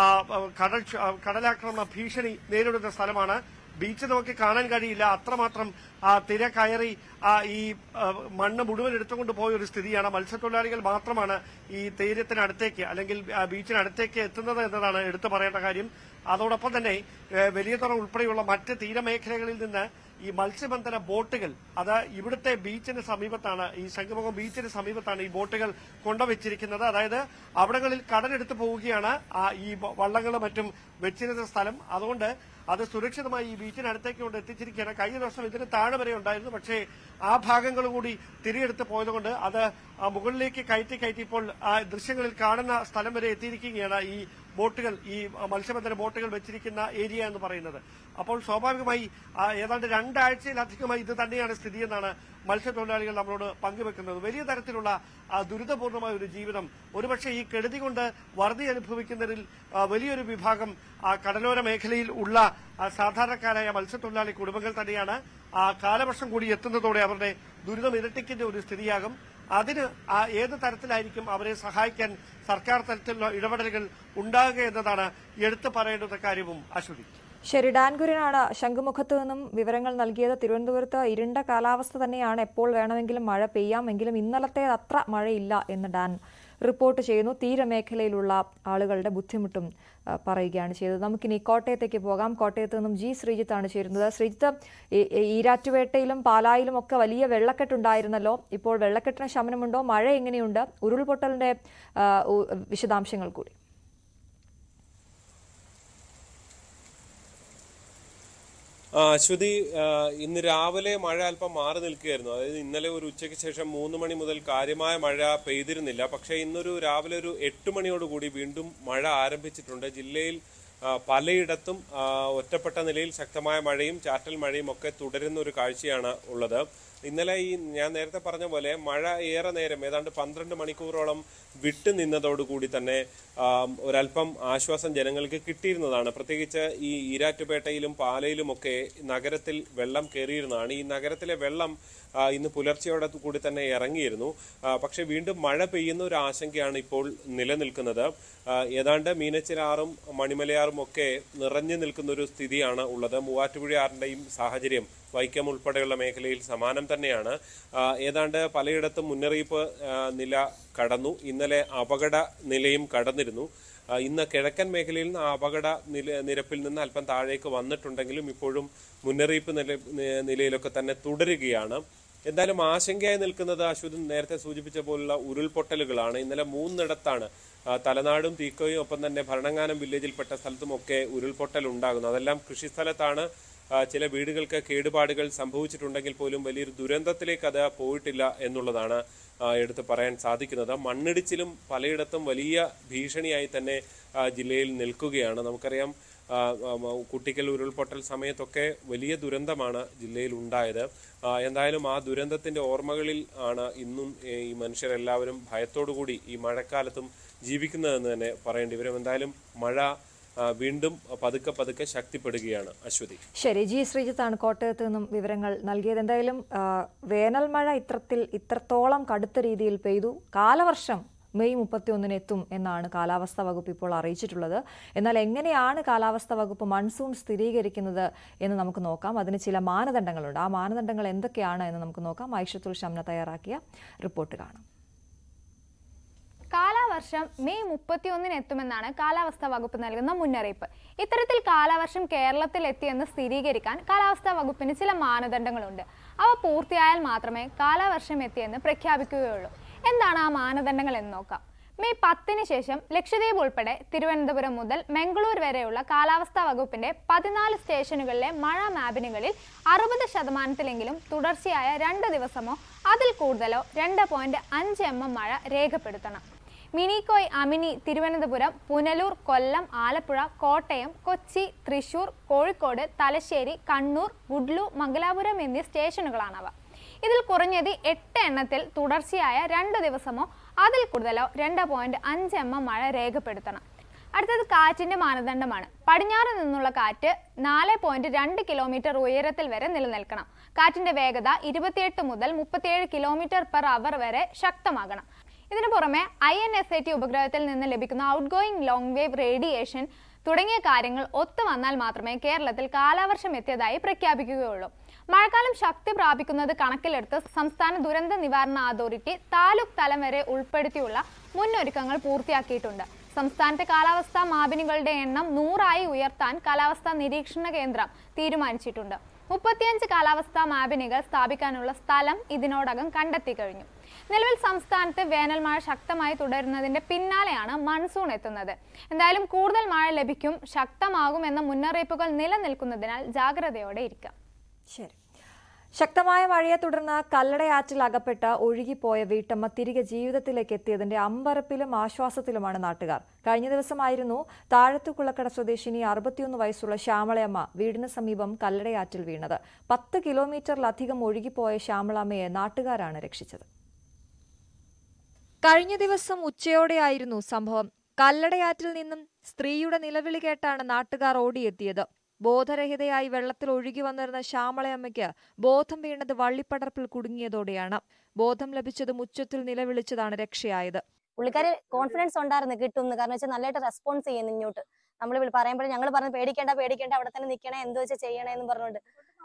കടലാക്രമണ ഭീഷണി നേരിടുന്ന സ്ഥലമാണ്. ബീച്ച് നമുക്ക് കാണാൻ കഴിയില്ല, അത്രമാത്രം തിര കയറി ഈ മണ്ണ് മുഴുവൻ എടുത്തുകൊണ്ട് പോയ ഒരു സ്ഥിതിയാണ്. മത്സ്യത്തൊഴിലാളികൾ മാത്രമാണ് ഈ തീരത്തിനടുത്തേക്ക് അല്ലെങ്കിൽ ബീച്ചിനടുത്തേക്ക് എത്തുന്നത് എന്നതാണ് എടുത്തു പറയേണ്ട കാര്യം. അതോടൊപ്പം തന്നെ വലിയതുറ ഉൾപ്പെടെയുള്ള മറ്റ് തീരമേഖലകളിൽ നിന്ന് ഈ മത്സ്യബന്ധന ബോട്ടുകൾ അത് ഇവിടുത്തെ ബീച്ചിന് സമീപത്താണ്, ഈ ശംഖുമുഖം ബീച്ചിന് സമീപത്താണ് ഈ ബോട്ടുകൾ കൊണ്ടുവച്ചിരിക്കുന്നത്. അതായത് അവിടങ്ങളിൽ കടലെടുത്ത് പോവുകയാണ് ഈ വള്ളങ്ങളും മറ്റും വെച്ചിരുന്ന സ്ഥലം. അതുകൊണ്ട് അത് സുരക്ഷിതമായി ഈ ബീച്ചിനടുത്തേക്ക് കൊണ്ട് എത്തിച്ചിരിക്കുകയാണ്. കഴിഞ്ഞ ദിവസം ഇതിന് താഴെ വരെ ഉണ്ടായിരുന്നു. പക്ഷേ ആ ഭാഗങ്ങളും കൂടി തിരിയെടുത്ത് പോയതുകൊണ്ട് അത് മുകളിലേക്ക് കയറ്റി ഇപ്പോൾ ദൃശ്യങ്ങളിൽ കാണുന്ന സ്ഥലം വരെ എത്തിയിരിക്കുകയാണ് ഈ ബോട്ടുകൾ, ഈ മത്സ്യബന്ധന ബോട്ടുകൾ വെച്ചിരിക്കുന്ന ഏരിയ എന്ന് പറയുന്നത്. അപ്പോൾ സ്വാഭാവികമായി ഏതാണ്ട് 2 ആഴ്ചയിലധികമായി ഇത് തന്നെയാണ് സ്ഥിതിയെന്നാണ് മത്സ്യത്തൊഴിലാളികൾ നമ്മളോട് പങ്കുവെക്കുന്നത്. വലിയ തരത്തിലുള്ള ദുരിതപൂർണമായ ഒരു ജീവിതം. ഒരുപക്ഷെ ഈ കെടുതി കൊണ്ട് വറുതി അനുഭവിക്കുന്നതിൽ വലിയൊരു വിഭാഗം കടലോര മേഖലയിൽ ഉള്ള സാധാരണക്കാരായ മത്സ്യത്തൊഴിലാളി കുടുംബങ്ങൾ തന്നെയാണ്. കാലവർഷം കൂടി എത്തുന്നതോടെ അവരുടെ ദുരിതം ഇരട്ടിക്കുന്ന ഒരു സ്ഥിതിയാകും. അതിന് ഏത് തരത്തിലായിരിക്കും അവരെ സഹായിക്കാൻ സർക്കാർ തലത്തിലുള്ള ഇടപെടലുകൾ ഉണ്ടാകുക എന്നതാണ് എടുത്തു പറയേണ്ടുന്ന കാര്യവും. അശ്വതി, ശരി. ഡാൻ കുര്യനാണ് ശംഖുമുഖത്ത് നിന്നും വിവരങ്ങൾ നൽകിയത്. തിരുവനന്തപുരത്ത് ഇരുണ്ട കാലാവസ്ഥ തന്നെയാണ്, എപ്പോൾ വേണമെങ്കിലും മഴ പെയ്യാമെങ്കിലും ഇന്നലത്തെ അത്ര മഴയില്ല എന്ന് ഡാൻ റിപ്പോർട്ട് ചെയ്യുന്നു. തീരമേഖലയിലുള്ള ആളുകളുടെ ബുദ്ധിമുട്ടും പറയുകയാണ് ചെയ്തത്. നമുക്കിനി കോട്ടയത്തേക്ക് പോകാം. കോട്ടയത്ത് നിന്നും ജി ശ്രീജിത്താണ് ചേരുന്നത്. ശ്രീജിത്ത്, ഈരാറ്റുപേട്ടയിലും പാലായിലും ഒക്കെ വലിയ വെള്ളക്കെട്ടുണ്ടായിരുന്നല്ലോ. ഇപ്പോൾ വെള്ളക്കെട്ടിന് ശമനമുണ്ടോ? മഴ എങ്ങനെയുണ്ട്? ഉരുൾപൊട്ടലിന്റെ വിശദാംശങ്ങൾ കൂടി. അശ്വതി, ഇന്ന് രാവിലെ മഴ അല്പം മാറി നിൽക്കുകയായിരുന്നു. അതായത് ഇന്നലെ ഒരു ഉച്ചയ്ക്ക് ശേഷം 3 മണി മുതൽ കാര്യമായ മഴ പെയ്തിരുന്നില്ല. പക്ഷേ ഇന്നൊരു രാവിലെ ഒരു 8 മണിയോടുകൂടി വീണ്ടും മഴ ആരംഭിച്ചിട്ടുണ്ട്. ജില്ലയിൽ പലയിടത്തും ഒറ്റപ്പെട്ട നിലയിൽ ശക്തമായ മഴയും ചാറ്റൽ മഴയും ഒക്കെ തുടരുന്ന ഒരു കാഴ്ചയാണ് ഉള്ളത്. ഇന്നലെ ഞാൻ നേരത്തെ പറഞ്ഞ പോലെ മഴ ഏറെ നേരം ഏതാണ്ട് 12 മണിക്കൂറോളം വിട്ടു നിന്നതോടുകൂടി തന്നെ ഒരല്പം ആശ്വാസം ജനങ്ങൾക്ക് കിട്ടിയിരുന്നതാണ്. പ്രത്യേകിച്ച് ഈ ഈരാറ്റുപേട്ടയിലും പാലയിലുമൊക്കെ നഗരത്തിൽ വെള്ളം കയറിയിരുന്നതാണ്. ഈ നഗരത്തിലെ വെള്ളം ഇന്ന് പുലർച്ചയോടെ കൂടി തന്നെ ഇറങ്ങിയിരുന്നു. പക്ഷെ വീണ്ടും മഴ പെയ്യുന്ന ഒരു ആശങ്കയാണ് ഇപ്പോൾ നിലനിൽക്കുന്നത്. ഏതാണ്ട് മീനച്ചിലാറും മണിമലയാറും ഒക്കെ നിറഞ്ഞു നിൽക്കുന്ന ഒരു സ്ഥിതിയാണ് ഉള്ളത്. മൂവാറ്റുപുഴയാറിന്റെയും സാഹചര്യം വൈക്കം ഉൾപ്പെടെയുള്ള മേഖലയിൽ സമാനം തന്നെയാണ്. ഏതാണ്ട് പലയിടത്തും മുന്നറിയിപ്പ് നില കടന്നു. ഇന്നലെ അപകട നിലയും കടന്നിരുന്നു. ഇന്ന് കിഴക്കൻ മേഖലയിൽ നിന്ന് അപകട നിരപ്പിൽ നിന്ന് അല്പം താഴേക്ക് വന്നിട്ടുണ്ടെങ്കിലും ഇപ്പോഴും മുന്നറിയിപ്പ് നിലയിലൊക്കെ തന്നെ തുടരുകയാണ്. എന്തായാലും ആശങ്കയായി നിൽക്കുന്നത് അശ്വതി നേരത്തെ സൂചിപ്പിച്ച പോലുള്ള ഉരുൾപൊട്ടലുകളാണ്. ഇന്നലെ 3 തലനാടും തീക്കോയും ഒപ്പം തന്നെ ഭരണങ്ങാനം വില്ലേജിൽപ്പെട്ട സ്ഥലത്തുമൊക്കെ ഉരുൾപൊട്ടൽ ഉണ്ടാകുന്നു. അതെല്ലാം കൃഷിസ്ഥലത്താണ്. ചില വീടുകൾക്ക് കേടുപാടുകൾ സംഭവിച്ചിട്ടുണ്ടെങ്കിൽ പോലും വലിയൊരു ദുരന്തത്തിലേക്ക് അത് പോയിട്ടില്ല എന്നുള്ളതാണ് എടുത്ത് പറയാൻ സാധിക്കുന്നത്. മണ്ണിടിച്ചിലും പലയിടത്തും വലിയ ഭീഷണിയായി തന്നെ ജില്ലയിൽ നിൽക്കുകയാണ്. നമുക്കറിയാം, കുട്ടിക്കൽ ഉരുൾപൊട്ടൽ സമയത്തൊക്കെ വലിയ ദുരന്തമാണ് ജില്ലയിൽ ഉണ്ടായത്. എന്തായാലും ആ ദുരന്തത്തിന്റെ ഓർമ്മകളിൽ ആണ് ഇന്നും ഈ മനുഷ്യരെല്ലാവരും ഭയത്തോടുകൂടി ഈ മഴക്കാലത്തും ജീവിക്കുന്നതെന്ന് തന്നെ പറയേണ്ടി വരും. എന്തായാലും മഴ വീണ്ടും പതുക്കെ ശക്തിപ്പെടുകയാണ്. അശ്വതി, ശരി. ജി ശ്രീജിത്താണ് കോട്ടയത്ത് നിന്നും വിവരങ്ങൾ നൽകിയത്. എന്തായാലും വേനൽ മഴ ഇത്രത്തോളം കടുത്ത രീതിയിൽ പെയ്തു. കാലവർഷം മെയ് 31 എത്തും എന്നാണ് കാലാവസ്ഥാ വകുപ്പ് ഇപ്പോൾ അറിയിച്ചിട്ടുള്ളത്. എന്നാൽ എങ്ങനെയാണ് കാലാവസ്ഥാ വകുപ്പ് മൺസൂൺ സ്ഥിരീകരിക്കുന്നത് എന്ന് നമുക്ക് നോക്കാം. അതിന് ചില മാനദണ്ഡങ്ങളുണ്ട്. ആ മാനദണ്ഡങ്ങൾ എന്തൊക്കെയാണ് എന്ന് നമുക്ക് നോക്കാം. ഐഷത്തുൽ ഷംന തയ്യാറാക്കിയ റിപ്പോർട്ട് കാണാം. കാലവർഷം മെയ് 31-ന് എത്തുമെന്നാണ് കാലാവസ്ഥാ വകുപ്പ് നൽകുന്ന മുന്നറിയിപ്പ്. ഇത്തരത്തിൽ കാലവർഷം കേരളത്തിൽ എത്തിയെന്ന് സ്ഥിരീകരിക്കാൻ കാലാവസ്ഥാ വകുപ്പിന് ചില മാനദണ്ഡങ്ങളുണ്ട്. അവ പൂർത്തിയായാൽ മാത്രമേ കാലവർഷം എത്തിയെന്ന് പ്രഖ്യാപിക്കുകയുള്ളൂ. എന്താണ് ആ മാനദണ്ഡങ്ങൾ എന്ന് നോക്കാം. മെയ് 10-ന് ശേഷം ലക്ഷദ്വീപ് ഉൾപ്പെടെ തിരുവനന്തപുരം മുതൽ മംഗളൂർ വരെയുള്ള കാലാവസ്ഥാ വകുപ്പിന്റെ 14 സ്റ്റേഷനുകളിലെ മഴ മാപിനുകളിൽ 60% തുടർച്ചയായ 2 ദിവസമോ അതിൽ കൂടുതലോ 2.5 mm മഴ രേഖപ്പെടുത്തണം. മിനിക്കോയ്, അമിനി, തിരുവനന്തപുരം, പുനലൂർ, കൊല്ലം, ആലപ്പുഴ, കോട്ടയം, കൊച്ചി, തൃശൂർ, കോഴിക്കോട്, തലശ്ശേരി, കണ്ണൂർ, ഗുഡ്ലു, മംഗലാപുരം എന്നീ സ്റ്റേഷനുകളാണവ. ഇതിൽ കുറഞ്ഞത് 8 എണ്ണത്തിൽ തുടർച്ചയായ 2 ദിവസമോ അതിൽ കൂടുതലോ 2.5 mm മഴ രേഖപ്പെടുത്തണം. അടുത്തത് കാറ്റിന്റെ മാനദണ്ഡമാണ്. പടിഞ്ഞാറ് നിന്നുള്ള കാറ്റ് 4.2 കിലോമീറ്റർ ഉയരത്തിൽ വരെ നിലനിൽക്കണം. കാറ്റിന്റെ വേഗത 28 മുതൽ 37 km/h വരെ ശക്തമാകണം. ഇതിനു പുറമെ INSAT ഉപഗ്രഹത്തിൽ നിന്ന് ലഭിക്കുന്ന ഔട്ട്ഗോയിങ് ലോങ് വേവ് റേഡിയേഷൻ തുടങ്ങിയ കാര്യങ്ങൾ ഒത്തുവന്നാൽ മാത്രമേ കേരളത്തിൽ കാലവർഷം എത്തിയതായി പ്രഖ്യാപിക്കുകയുള്ളൂ. മഴക്കാലം ശക്തി പ്രാപിക്കുന്നത് കണക്കിലെടുത്ത് സംസ്ഥാന ദുരന്ത നിവാരണ അതോറിറ്റി താലൂക്ക് തലം വരെ ഉൾപ്പെടുത്തിയുള്ള മുന്നൊരുക്കങ്ങൾ പൂർത്തിയാക്കിയിട്ടുണ്ട്. സംസ്ഥാനത്തെ കാലാവസ്ഥാ മാപിനികളുടെ എണ്ണം 100 ഉയർത്താൻ കാലാവസ്ഥാ നിരീക്ഷണ കേന്ദ്രം തീരുമാനിച്ചിട്ടുണ്ട്. 35 കാലാവസ്ഥാ മാപിനികൾ സ്ഥാപിക്കാനുള്ള സ്ഥലം ഇതിനോടകം കണ്ടെത്തി കഴിഞ്ഞു. നിലവിൽ സംസ്ഥാനത്ത് വേനൽ മഴ ശക്തമായി തുടരുന്നതിന്റെ പിന്നാലെയാണ് മൺസൂൺ എത്തുന്നത്. എന്തായാലും കൂടുതൽ മഴ ലഭിക്കും, ശക്തമാകും എന്ന മുന്നറിയിപ്പുകൾ നിലനിൽക്കുന്നതിനാൽ ജാഗ്രതയോടെ ഇരിക്കാം. ശരി. ശക്തമായ മഴയെ തുടർന്ന് കല്ലടയാറ്റിൽ അകപ്പെട്ട് ഒഴുകിപ്പോയ വീട്ടമ്മ തിരികെ ജീവിതത്തിലേക്ക് എത്തിയതിന്റെ അമ്പരപ്പിലും ആശ്വാസത്തിലുമാണ് നാട്ടുകാർ. കഴിഞ്ഞ ദിവസമായിരുന്നു താഴത്തുകുളക്കട സ്വദേശിനി 61 വയസ്സുള്ള ശ്യാമളയമ്മ വീടിന് സമീപം കല്ലടയാറ്റിൽ വീണത്. 10 കിലോമീറ്ററിലധികം ഒഴുകിപ്പോയ ശ്യാമളമ്മയെ നാട്ടുകാരാണ് രക്ഷിച്ചത്. കഴിഞ്ഞ ദിവസം ഉച്ചയോടെയായിരുന്നു സംഭവം. കല്ലടയാറ്റിൽ നിന്നും സ്ത്രീയുടെ നിലവിളി കേട്ടാണ് നാട്ടുകാർ ഓടിയെത്തിയത്. ബോധരഹിതയായി വെള്ളത്തിൽ ഒഴുകി വന്നിരുന്ന ശ്യാമളയമ്മയ്ക്ക് ബോധം വീണത് വള്ളിപ്പടർപ്പിൽ കുടുങ്ങിയതോടെയാണ്. ബോധം ലഭിച്ചതും ഉച്ചത്തിൽ നിലവിളിച്ചതാണ് രക്ഷയായത്. പുള്ളിക്കാര് കോൺഫിഡൻസ് ഉണ്ടായിരുന്നു കിട്ടും, കാരണം വെച്ചാൽ നല്ലതായിട്ട് റെസ്പോൺസ് ചെയ്യുന്നു. ഇങ്ങോട്ട് നമ്മൾ പറയുമ്പോഴും ഞങ്ങൾ പറഞ്ഞു പേടിക്കേണ്ട അവിടെ തന്നെ നിൽക്കണേ, എന്തോ വെച്ചാൽ ചെയ്യണേ എന്ന് പറഞ്ഞുകൊണ്ട്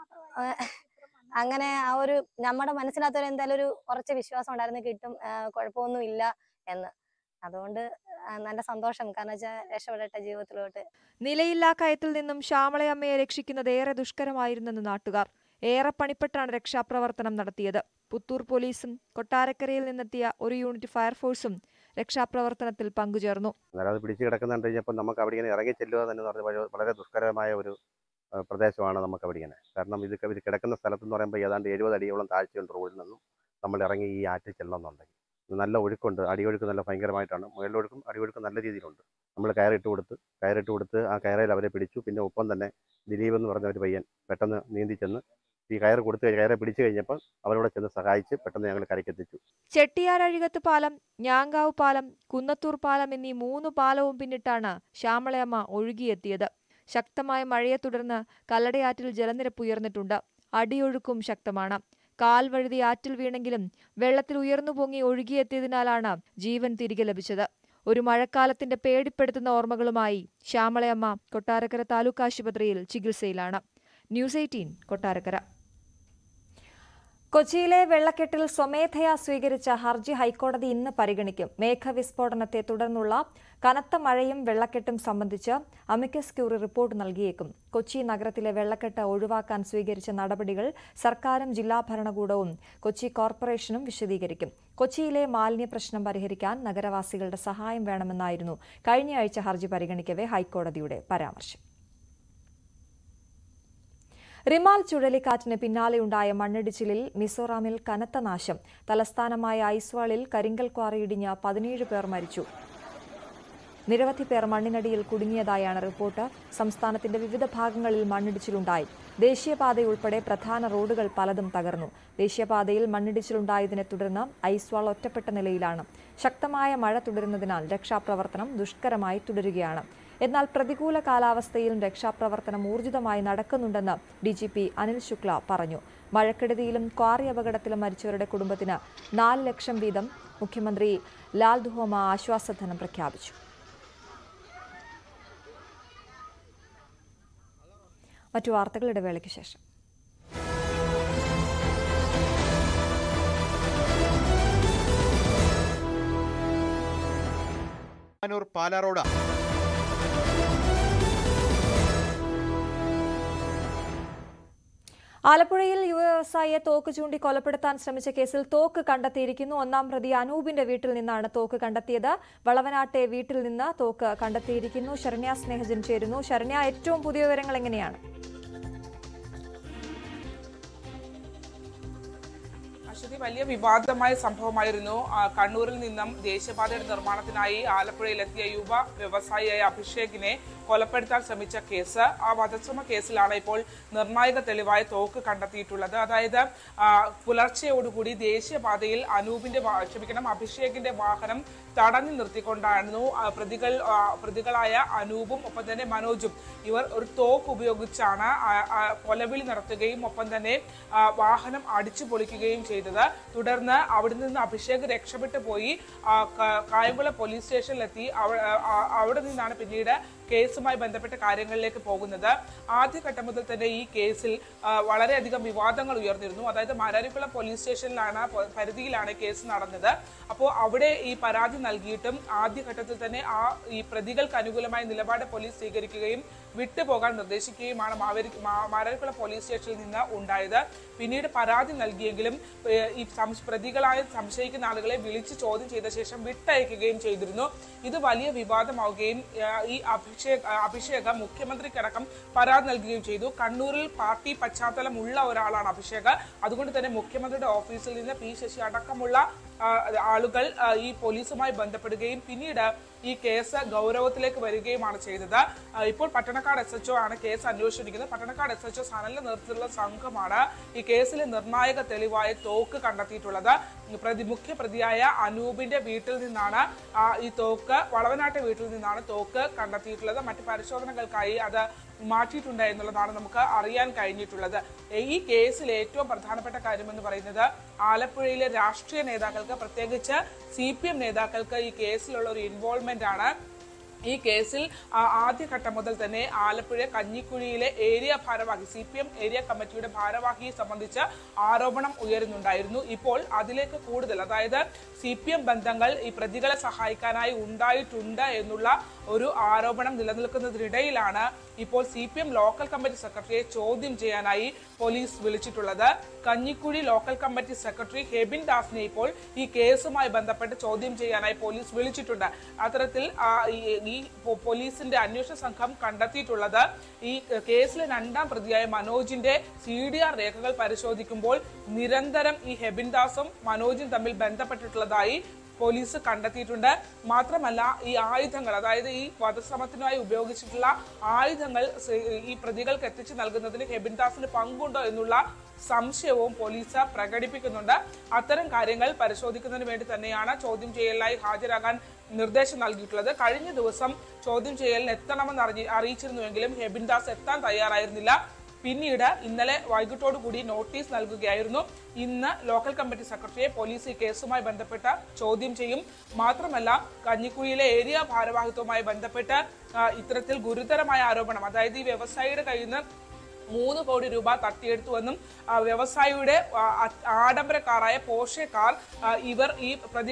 അങ്ങനെ ആ ഒരു നമ്മുടെ മനസ്സിനകത്തൊരു എന്തായാലും ഒരു കുറച്ച് വിശ്വാസം ഉണ്ടായിരുന്നു, കിട്ടും, കുഴപ്പമൊന്നും ഇല്ല എന്ന്. അതുകൊണ്ട് നല്ല സന്തോഷം, കാരണം വെച്ചാൽ രക്ഷപ്പെടട്ടെ ജീവിതത്തിലോട്ട്. നിലയില്ലാ കയത്തിൽ നിന്നും ശ്യാമളയമ്മയെ രക്ഷിക്കുന്നത് ഏറെ ദുഷ്കരമായിരുന്നെന്ന് നാട്ടുകാർ. ഏറെ പണിപ്പെട്ടാണ് രക്ഷാപ്രവർത്തനം നടത്തിയത്. പുത്തൂർ പോലീസും കൊട്ടാരക്കരയിൽ നിന്നെത്തിയ ഒരു യൂണിറ്റ് ഫയർഫോഴ്സും രക്ഷാപ്രവർത്തനത്തിൽ പങ്കുചേർന്നു. അത് പിടിച്ചു കിടക്കുന്നുണ്ട് കഴിഞ്ഞപ്പോൾ നമുക്ക് അവിടെ ഇങ്ങനെ ഇറങ്ങി ചെല്ലുക തന്നെ വളരെ ദുഷ്കരമായ ഒരു പ്രദേശമാണ് നമുക്ക് അവിടെ ഇങ്ങനെ. കാരണം ഇത് കിടക്കുന്ന സ്ഥലത്തെന്ന് പറയുമ്പോൾ ഏതാണ്ട് 70 അടിയോളം താഴ്ചയുണ്ട് റോഡിൽ നിന്നും നമ്മൾ ഇറങ്ങി ഈ ആറ്റിൽ ചെല്ലണമെന്നുണ്ടെങ്കിൽ. നല്ല ഒഴുക്കുണ്ട്, അടിയൊഴുക്ക് നല്ല ഭയങ്കരമായിട്ടാണ്. മുകളിലൊഴുക്കും അടിയൊഴുക്കും നല്ല രീതിയിലുണ്ട്. നമ്മൾ കയറിട്ട് കൊടുത്ത് ആ കയറയിൽ അവരെ പിടിച്ചു. പിന്നെ ഒപ്പം തന്നെ ദിലീപ് എന്ന് പറഞ്ഞ ഒരു പയ്യൻ പെട്ടെന്ന് നീന്തി ചെന്ന് ഈ കയറെ പിടിച്ചു കഴിഞ്ഞപ്പോൾ അവരോട് ചെന്ന് സഹായിച്ച് പെട്ടെന്ന് ഞങ്ങൾ കരയ്ക്കെത്തിച്ചു. ചെട്ടിയാരഴികത്ത് പാലം, ഞാങ്കാവ് പാലം, കുന്നത്തൂർ പാലം എന്നീ 3 പാലവും പിന്നിട്ടാണ് ശ്യാമളയമ്മ ഒഴുകിയെത്തിയത്. ശക്തമായ മഴയെ തുടർന്ന് കല്ലടയാറ്റിൽ ജലനിരപ്പ് ഉയർന്നിട്ടുണ്ട്. അടിയൊഴുക്കും ശക്തമാണ്. കാൽ വഴുതി ആറ്റിൽ വീണെങ്കിലും വെള്ളത്തിൽ ഉയർന്നു പൊങ്ങി ഒഴുകിയെത്തിയതിനാലാണ് ജീവൻ തിരികെ ലഭിച്ചത്. ഒരു മഴക്കാലത്തിന്റെ പേടിപ്പെടുത്തുന്ന ഓർമ്മകളുമായി ശ്യാമളയമ്മ കൊട്ടാരക്കര താലൂക്ക് ആശുപത്രിയിൽ ചികിത്സയിലാണ്. ന്യൂസ് 18 കൊട്ടാരക്കര. കൊച്ചിയിലെ വെള്ളക്കെട്ടിൽ സ്വമേധയാ സ്വീകരിച്ച ഹർജി ഹൈക്കോടതി ഇന്ന് പരിഗണിക്കും. മേഘവിസ്ഫോടനത്തെ തുടർന്നുള്ള കനത്ത മഴയും വെള്ളക്കെട്ടും സംബന്ധിച്ച് അമിക്കസ് ക്യൂറി റിപ്പോർട്ട് നൽകിയേക്കും. കൊച്ചി നഗരത്തിലെ വെള്ളക്കെട്ട് ഒഴിവാക്കാൻ സ്വീകരിച്ച നടപടികൾ സർക്കാരും ജില്ലാ ഭരണകൂടവും കൊച്ചി കോർപ്പറേഷനും വിശദീകരിക്കും. കൊച്ചിയിലെ മാലിന്യ പ്രശ്നം പരിഹരിക്കാൻ നഗരവാസികളുടെ സഹായം വേണമെന്നായിരുന്നു കഴിഞ്ഞയാഴ്ച ഹർജി പരിഗണിക്കവേ ഹൈക്കോടതിയുടെ പരാമർശം. റിമാൽ ചുഴലിക്കാറ്റിന് പിന്നാലെയുണ്ടായ മണ്ണിടിച്ചിലിൽ മിസോറാമിൽ കനത്ത നാശം. തലസ്ഥാനമായ ഐസ്വാളിൽ കരിങ്കൽ ക്വാറി ഇടിഞ്ഞ് 17 പേർ മരിച്ചു. നിരവധി പേർ മണ്ണിനടിയിൽ കുടുങ്ങിയതായാണ് റിപ്പോർട്ട്. സംസ്ഥാനത്തിന്റെ വിവിധ ഭാഗങ്ങളിൽ മണ്ണിടിച്ചിലുണ്ടായി. ദേശീയപാതയുൾപ്പെടെ പ്രധാന റോഡുകൾ പലതും തകർന്നു. ദേശീയപാതയിൽ മണ്ണിടിച്ചിലുണ്ടായതിനെ തുടർന്ന് ഐസ്വാൾ ഒറ്റപ്പെട്ട നിലയിലാണ്. ശക്തമായ മഴ തുടരുന്നതിനാൽ രക്ഷാപ്രവർത്തനം ദുഷ്കരമായി തുടരുകയാണ്. എന്നാൽ പ്രതികൂല കാലാവസ്ഥയിലും രക്ഷാപ്രവർത്തനം ഊർജിതമായി നടക്കുന്നുണ്ടെന്ന് DGP അനിൽ ശുക്ല പറഞ്ഞു. മഴക്കെടുതിയിലും ക്വാറി അപകടത്തിലും മരിച്ചവരുടെ കുടുംബത്തിന് 4 ലക്ഷം വീതം മുഖ്യമന്ത്രി ലാൽ ദുഹോമ ആശ്വാസധനം പ്രഖ്യാപിച്ചു. മറ്റു വാർത്തകൾ ഇടവേളയ്ക്ക് ശേഷം. പാലാറോഡ്. ആലപ്പുഴയിൽ യുവ വ്യവസായിയെ തോക്ക് ചൂണ്ടി കൊലപ്പെടുത്താൻ ശ്രമിച്ച കേസിൽ തോക്ക് കണ്ടെത്തിയിരിക്കുന്നു. ഒന്നാം പ്രതി അനൂപിന്റെ വീട്ടിൽ നിന്നാണ് തോക്ക് കണ്ടെത്തിയത്. വളവനാട്ടെ വീട്ടിൽ നിന്ന് തോക്ക് കണ്ടെത്തിയിരിക്കുന്നു. ശരണ്യ സ്നേഹജൻ ചേരുന്നു. ശരണ്യ, ഏറ്റവും പുതിയ വിവരങ്ങൾ എങ്ങനെയാണ്? വലിയ വിവാദമായ സംഭവമായിരുന്നു. കണ്ണൂരിൽ നിന്നും ദേശീയപാതയുടെ നിർമ്മാണത്തിനായി ആലപ്പുഴയിലെത്തിയ യുവ വ്യവസായിയായ അഭിഷേകിനെ കൊലപ്പെടുത്താൻ ശ്രമിച്ച കേസ്. ആ വധശ്രമ കേസിലാണ് ഇപ്പോൾ നിർണായക തെളിവായ തോക്ക് കണ്ടെത്തിയിട്ടുള്ളത്. അതായത് പുലർച്ചെയോടുകൂടി ദേശീയപാതയിൽ അഭിഷേകിന്റെ വാഹനം തടഞ്ഞു നിർത്തിക്കൊണ്ടായിരുന്നു പ്രതികളായ അനൂപും ഒപ്പം തന്നെ മനോജും ഇവർ ഒരു തോക്ക് ഉപയോഗിച്ചാണ് കൊലവിളി നടത്തുകയും ഒപ്പം തന്നെ വാഹനം അടിച്ചു പൊളിക്കുകയും ചെയ്തത്. തുടർന്ന് അവിടെ നിന്ന് അഭിഷേക് രക്ഷപ്പെട്ടു പോയി കായംകുളം പോലീസ് സ്റ്റേഷനിലെത്തി. അവിടെ നിന്നാണ് പിന്നീട് കേസുമായി ബന്ധപ്പെട്ട കാര്യങ്ങളിലേക്ക് പോകുന്നത്. ആദ്യഘട്ടം മുതൽ തന്നെ ഈ കേസിൽ വളരെയധികം വിവാദങ്ങൾ ഉയർന്നിരുന്നു. അതായത് മാരാരിക്കുളം പോലീസ് സ്റ്റേഷനിലാണ് പരിധിയിലാണ് കേസ് നടന്നത്. അപ്പോൾ അവിടെ ഈ പരാതി നൽകിയിട്ടും ആദ്യഘട്ടത്തിൽ തന്നെ ഈ പ്രതികൾക്ക് അനുകൂലമായ നിലപാട് പോലീസ് സ്വീകരിക്കുകയും വിട്ടുപോകാൻ നിർദ്ദേശിക്കുകയുമാണ് മാരാരിക്കുളം പോലീസ് സ്റ്റേഷനിൽ നിന്ന് ഉണ്ടായത്. പിന്നീട് പരാതി നൽകിയെങ്കിലും ഈ പ്രതികളായ സംശയിക്കുന്ന ആളുകളെ വിളിച്ച് ചോദ്യം ചെയ്ത ശേഷം വിട്ടയക്കുകയും ചെയ്തിരുന്നു. ഇത് വലിയ വിവാദമാവുകയും ഈ അഭിഷേക് മുഖ്യമന്ത്രിക്കടക്കം പരാതി നൽകുകയും ചെയ്തു. കണ്ണൂരിൽ പാർട്ടി പശ്ചാത്തലമുള്ള ഒരാളാണ് അഭിഷേക്. അതുകൊണ്ട് തന്നെ മുഖ്യമന്ത്രിയുടെ ഓഫീസിൽ നിന്ന് പി ശശി അടക്കമുള്ള ആളുകൾ ഈ പോലീസുമായി ബന്ധപ്പെടുകയും പിന്നീട് ഈ കേസ് ഗൗരവത്തിലേക്ക് വരികയുമാണ് ചെയ്തത്. ഇപ്പോൾ പട്ടണക്കാട് SHO ആണ് കേസ് അന്വേഷിച്ചിരിക്കുന്നത്. പട്ടണക്കാട് SHO സനലിന്റെ നേതൃത്വത്തിലുള്ള സംഘമാണ് ഈ കേസിലെ നിർണായക തെളിവായ തോക്ക് കണ്ടെത്തിയിട്ടുള്ളത്. മുഖ്യ പ്രതിയായ അനൂപിന്റെ വീട്ടിൽ നിന്നാണ് ഈ തോക്ക്, വളവനാട്ടെ വീട്ടിൽ നിന്നാണ് തോക്ക് കണ്ടെത്തിയിട്ടുള്ളത്. മറ്റ് പരിശോധനകൾക്കായി അത് മാറ്റിയിട്ടുണ്ട് എന്നുള്ളതാണ് നമുക്ക് അറിയാൻ കഴിഞ്ഞിട്ടുള്ളത്. ഈ കേസിൽ ഏറ്റവും പ്രധാനപ്പെട്ട കാര്യമെന്ന് പറയുന്നത് ആലപ്പുഴയിലെ രാഷ്ട്രീയ നേതാക്കൾക്ക്, പ്രത്യേകിച്ച് CPM നേതാക്കൾക്ക് ഈ കേസിലുള്ള ഒരു ഇൻവോൾവ്മെന്റ് ആണ്. ഈ കേസിൽ ആദ്യഘട്ടം മുതൽ തന്നെ ആലപ്പുഴ കഞ്ഞിക്കുഴിയിലെ ഏരിയ ഭാരവാഹി, CPM ഏരിയ കമ്മിറ്റിയുടെ ഭാരവാഹിയെ സംബന്ധിച്ച് ആരോപണം ഉയരുന്നുണ്ടായിരുന്നു. ഇപ്പോൾ അതിലേക്ക് കൂടുതൽ, അതായത് CPM ബന്ധങ്ങൾ ഈ പ്രതികളെ സഹായിക്കാനായി ഉണ്ടായിട്ടുണ്ട് എന്നുള്ള ഒരു ആരോപണം നിലനിൽക്കുന്നതിനിടയിലാണ് ഇപ്പോൾ CPM ലോക്കൽ കമ്മിറ്റി സെക്രട്ടറിയെ ചോദ്യം ചെയ്യാനായി പോലീസ് വിളിച്ചിട്ടുള്ളത്. Kanjikuzhi local committee secretary Hebin ദാസിനെ ഇപ്പോൾ ഈ കേസുമായി ബന്ധപ്പെട്ട് ചോദ്യം ചെയ്യാനായി പോലീസ് വിളിച്ചിട്ടുണ്ട്. അത്തരത്തിൽ ഈ പോലീസിന്റെ അന്വേഷണ സംഘം കണ്ടെത്തിയിട്ടുള്ളത് ഈ കേസിലെ രണ്ടാം പ്രതിയായ മനോജിന്റെ CDR രേഖകൾ പരിശോധിക്കുമ്പോൾ നിരന്തരം ഈ ഹെബിൻ ദാസും മനോജും തമ്മിൽ ബന്ധപ്പെട്ടിട്ടുള്ളതായി പോലീസ് കണ്ടെത്തിയിട്ടുണ്ട്. മാത്രമല്ല ഈ ആയുധങ്ങൾ, അതായത് ഈ വധശ്രമത്തിനായി ഉപയോഗിച്ചിട്ടുള്ള ആയുധങ്ങൾ ഈ പ്രതികൾക്ക് എത്തിച്ചു നൽകുന്നതിന് ഹെബിൻ ദാസിന് പങ്കുണ്ടോ എന്നുള്ള സംശയവും പോലീസ് പ്രകടിപ്പിക്കുന്നുണ്ട്. അത്തരം കാര്യങ്ങൾ പരിശോധിക്കുന്നതിന് വേണ്ടി തന്നെയാണ് ചോദ്യം ചെയ്യലിനായി ഹാജരാകാൻ നിർദ്ദേശം നൽകിയിട്ടുള്ളത്. കഴിഞ്ഞ ദിവസം ചോദ്യം ചെയ്യലിന് എത്തണമെന്ന് അറിയിച്ചിരുന്നുവെങ്കിലും ഹെബിൻ ദാസ് എത്താൻ തയ്യാറായിരുന്നില്ല. പിന്നീട് ഇന്നലെ വൈകിട്ടോടുകൂടി നോട്ടീസ് നൽകുകയായിരുന്നു. ഇന്ന് ലോക്കൽ കമ്മിറ്റി സെക്രട്ടറിയെ പോലീസ് ഈ കേസുമായി ബന്ധപ്പെട്ട് ചോദ്യം ചെയ്യും. മാത്രമല്ല കഞ്ഞിക്കുഴിയിലെ ഏരിയ ഭാരവാഹിത്വവുമായി ബന്ധപ്പെട്ട് ഇത്തരത്തിൽ ഗുരുതരമായ ആരോപണം, അതായത് ഈ വ്യവസായിയുടെ കയ്യിൽ നിന്ന് 3 കോടി രൂപ തട്ടിയെടുത്തുവെന്നും വ്യവസായിയുടെ ആഡംബര കാറായ പോർഷെ കാർ ഈ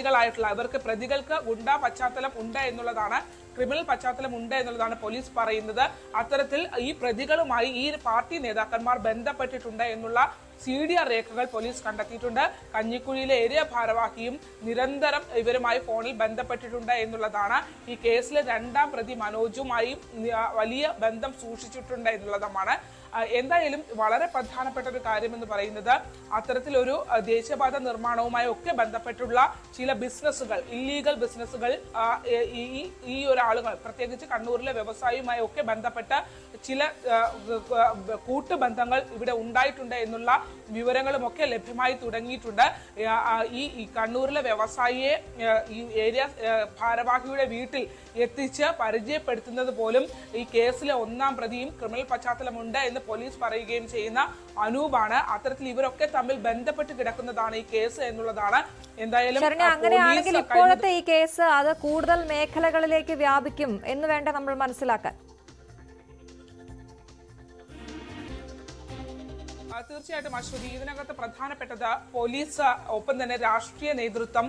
പ്രതികൾക്ക് ഗുണ്ടാ പശ്ചാത്തലം ഉണ്ട് എന്നുള്ളതാണ്, ക്രിമിനൽ പശ്ചാത്തലം ഉണ്ട് എന്നുള്ളതാണ് പോലീസ് പറയുന്നത്. അത്തരത്തിൽ ഈ പ്രതികളുമായി ഈ പാർട്ടി നേതാക്കന്മാർ ബന്ധപ്പെട്ടിട്ടുണ്ട് എന്നുള്ള CDR രേഖകൾ പോലീസ് കണ്ടെത്തിയിട്ടുണ്ട്. കഞ്ഞിക്കുഴിയിലെ ഏരിയ ഭാരവാഹിയും നിരന്തരം ഇവരുമായി ഫോണിൽ ബന്ധപ്പെട്ടിട്ടുണ്ട് എന്നുള്ളതാണ്. ഈ കേസിലെ രണ്ടാം പ്രതി മനോജുമായി വലിയ ബന്ധം സൂക്ഷിച്ചിട്ടുണ്ട് എന്നുള്ളതുമാണ്. എന്തായാലും വളരെ പ്രധാനപ്പെട്ട ഒരു കാര്യമെന്ന് പറയുന്നത് അത്തരത്തിലൊരു ദേശീയപാത നിർമ്മാണവുമായി ഒക്കെ ബന്ധപ്പെട്ടുള്ള ചില ബിസിനസ്സുകൾ, ഇല്ലീഗൽ ബിസിനസ്സുകൾ ഈ ഒരാളുകൾ, പ്രത്യേകിച്ച് കണ്ണൂരിലെ വ്യവസായിയുമായി ഒക്കെ ബന്ധപ്പെട്ട ചില കൂട്ടുബന്ധങ്ങൾ ഇവിടെ ഉണ്ടായിട്ടുണ്ട് എന്നുള്ള വിവരങ്ങളും ഒക്കെ ലഭ്യമായി തുടങ്ങിയിട്ടുണ്ട്. ഈ കണ്ണൂരിലെ വ്യവസായിയെ ഈ ഏരിയ ഭാരവാഹിയുടെ വീട്ടിൽ എത്തിച്ച് പരിചയപ്പെടുത്തുന്നത് പോലും ഈ കേസിലെ ഒന്നാം പ്രതിയും ക്രിമിനൽ പശ്ചാത്തലമുണ്ട് എന്ന് പോലീസ് പറയുകയും ചെയ്യുന്ന അനൂപാണ്. അത്തരത്തിൽ ഇവരൊക്കെ തമ്മിൽ ബന്ധപ്പെട്ട് കിടക്കുന്നതാണ് ഈ കേസ് എന്നുള്ളതാണ്. എന്തായാലും അങ്ങനെയാണെങ്കിൽ ഇപ്പോഴത്തെ ഈ കേസ് അത് കൂടുതൽ മേഖലകളിലേക്ക് വ്യാപിക്കും എന്ന് വേണ്ട നമ്മൾ മനസ്സിലാക്കാൻ. തീർച്ചയായിട്ടും അശ്വതി, ഇതിനകത്ത് പ്രധാനപ്പെട്ടത് പോലീസ്, ഒപ്പം തന്നെ രാഷ്ട്രീയ നേതൃത്വം,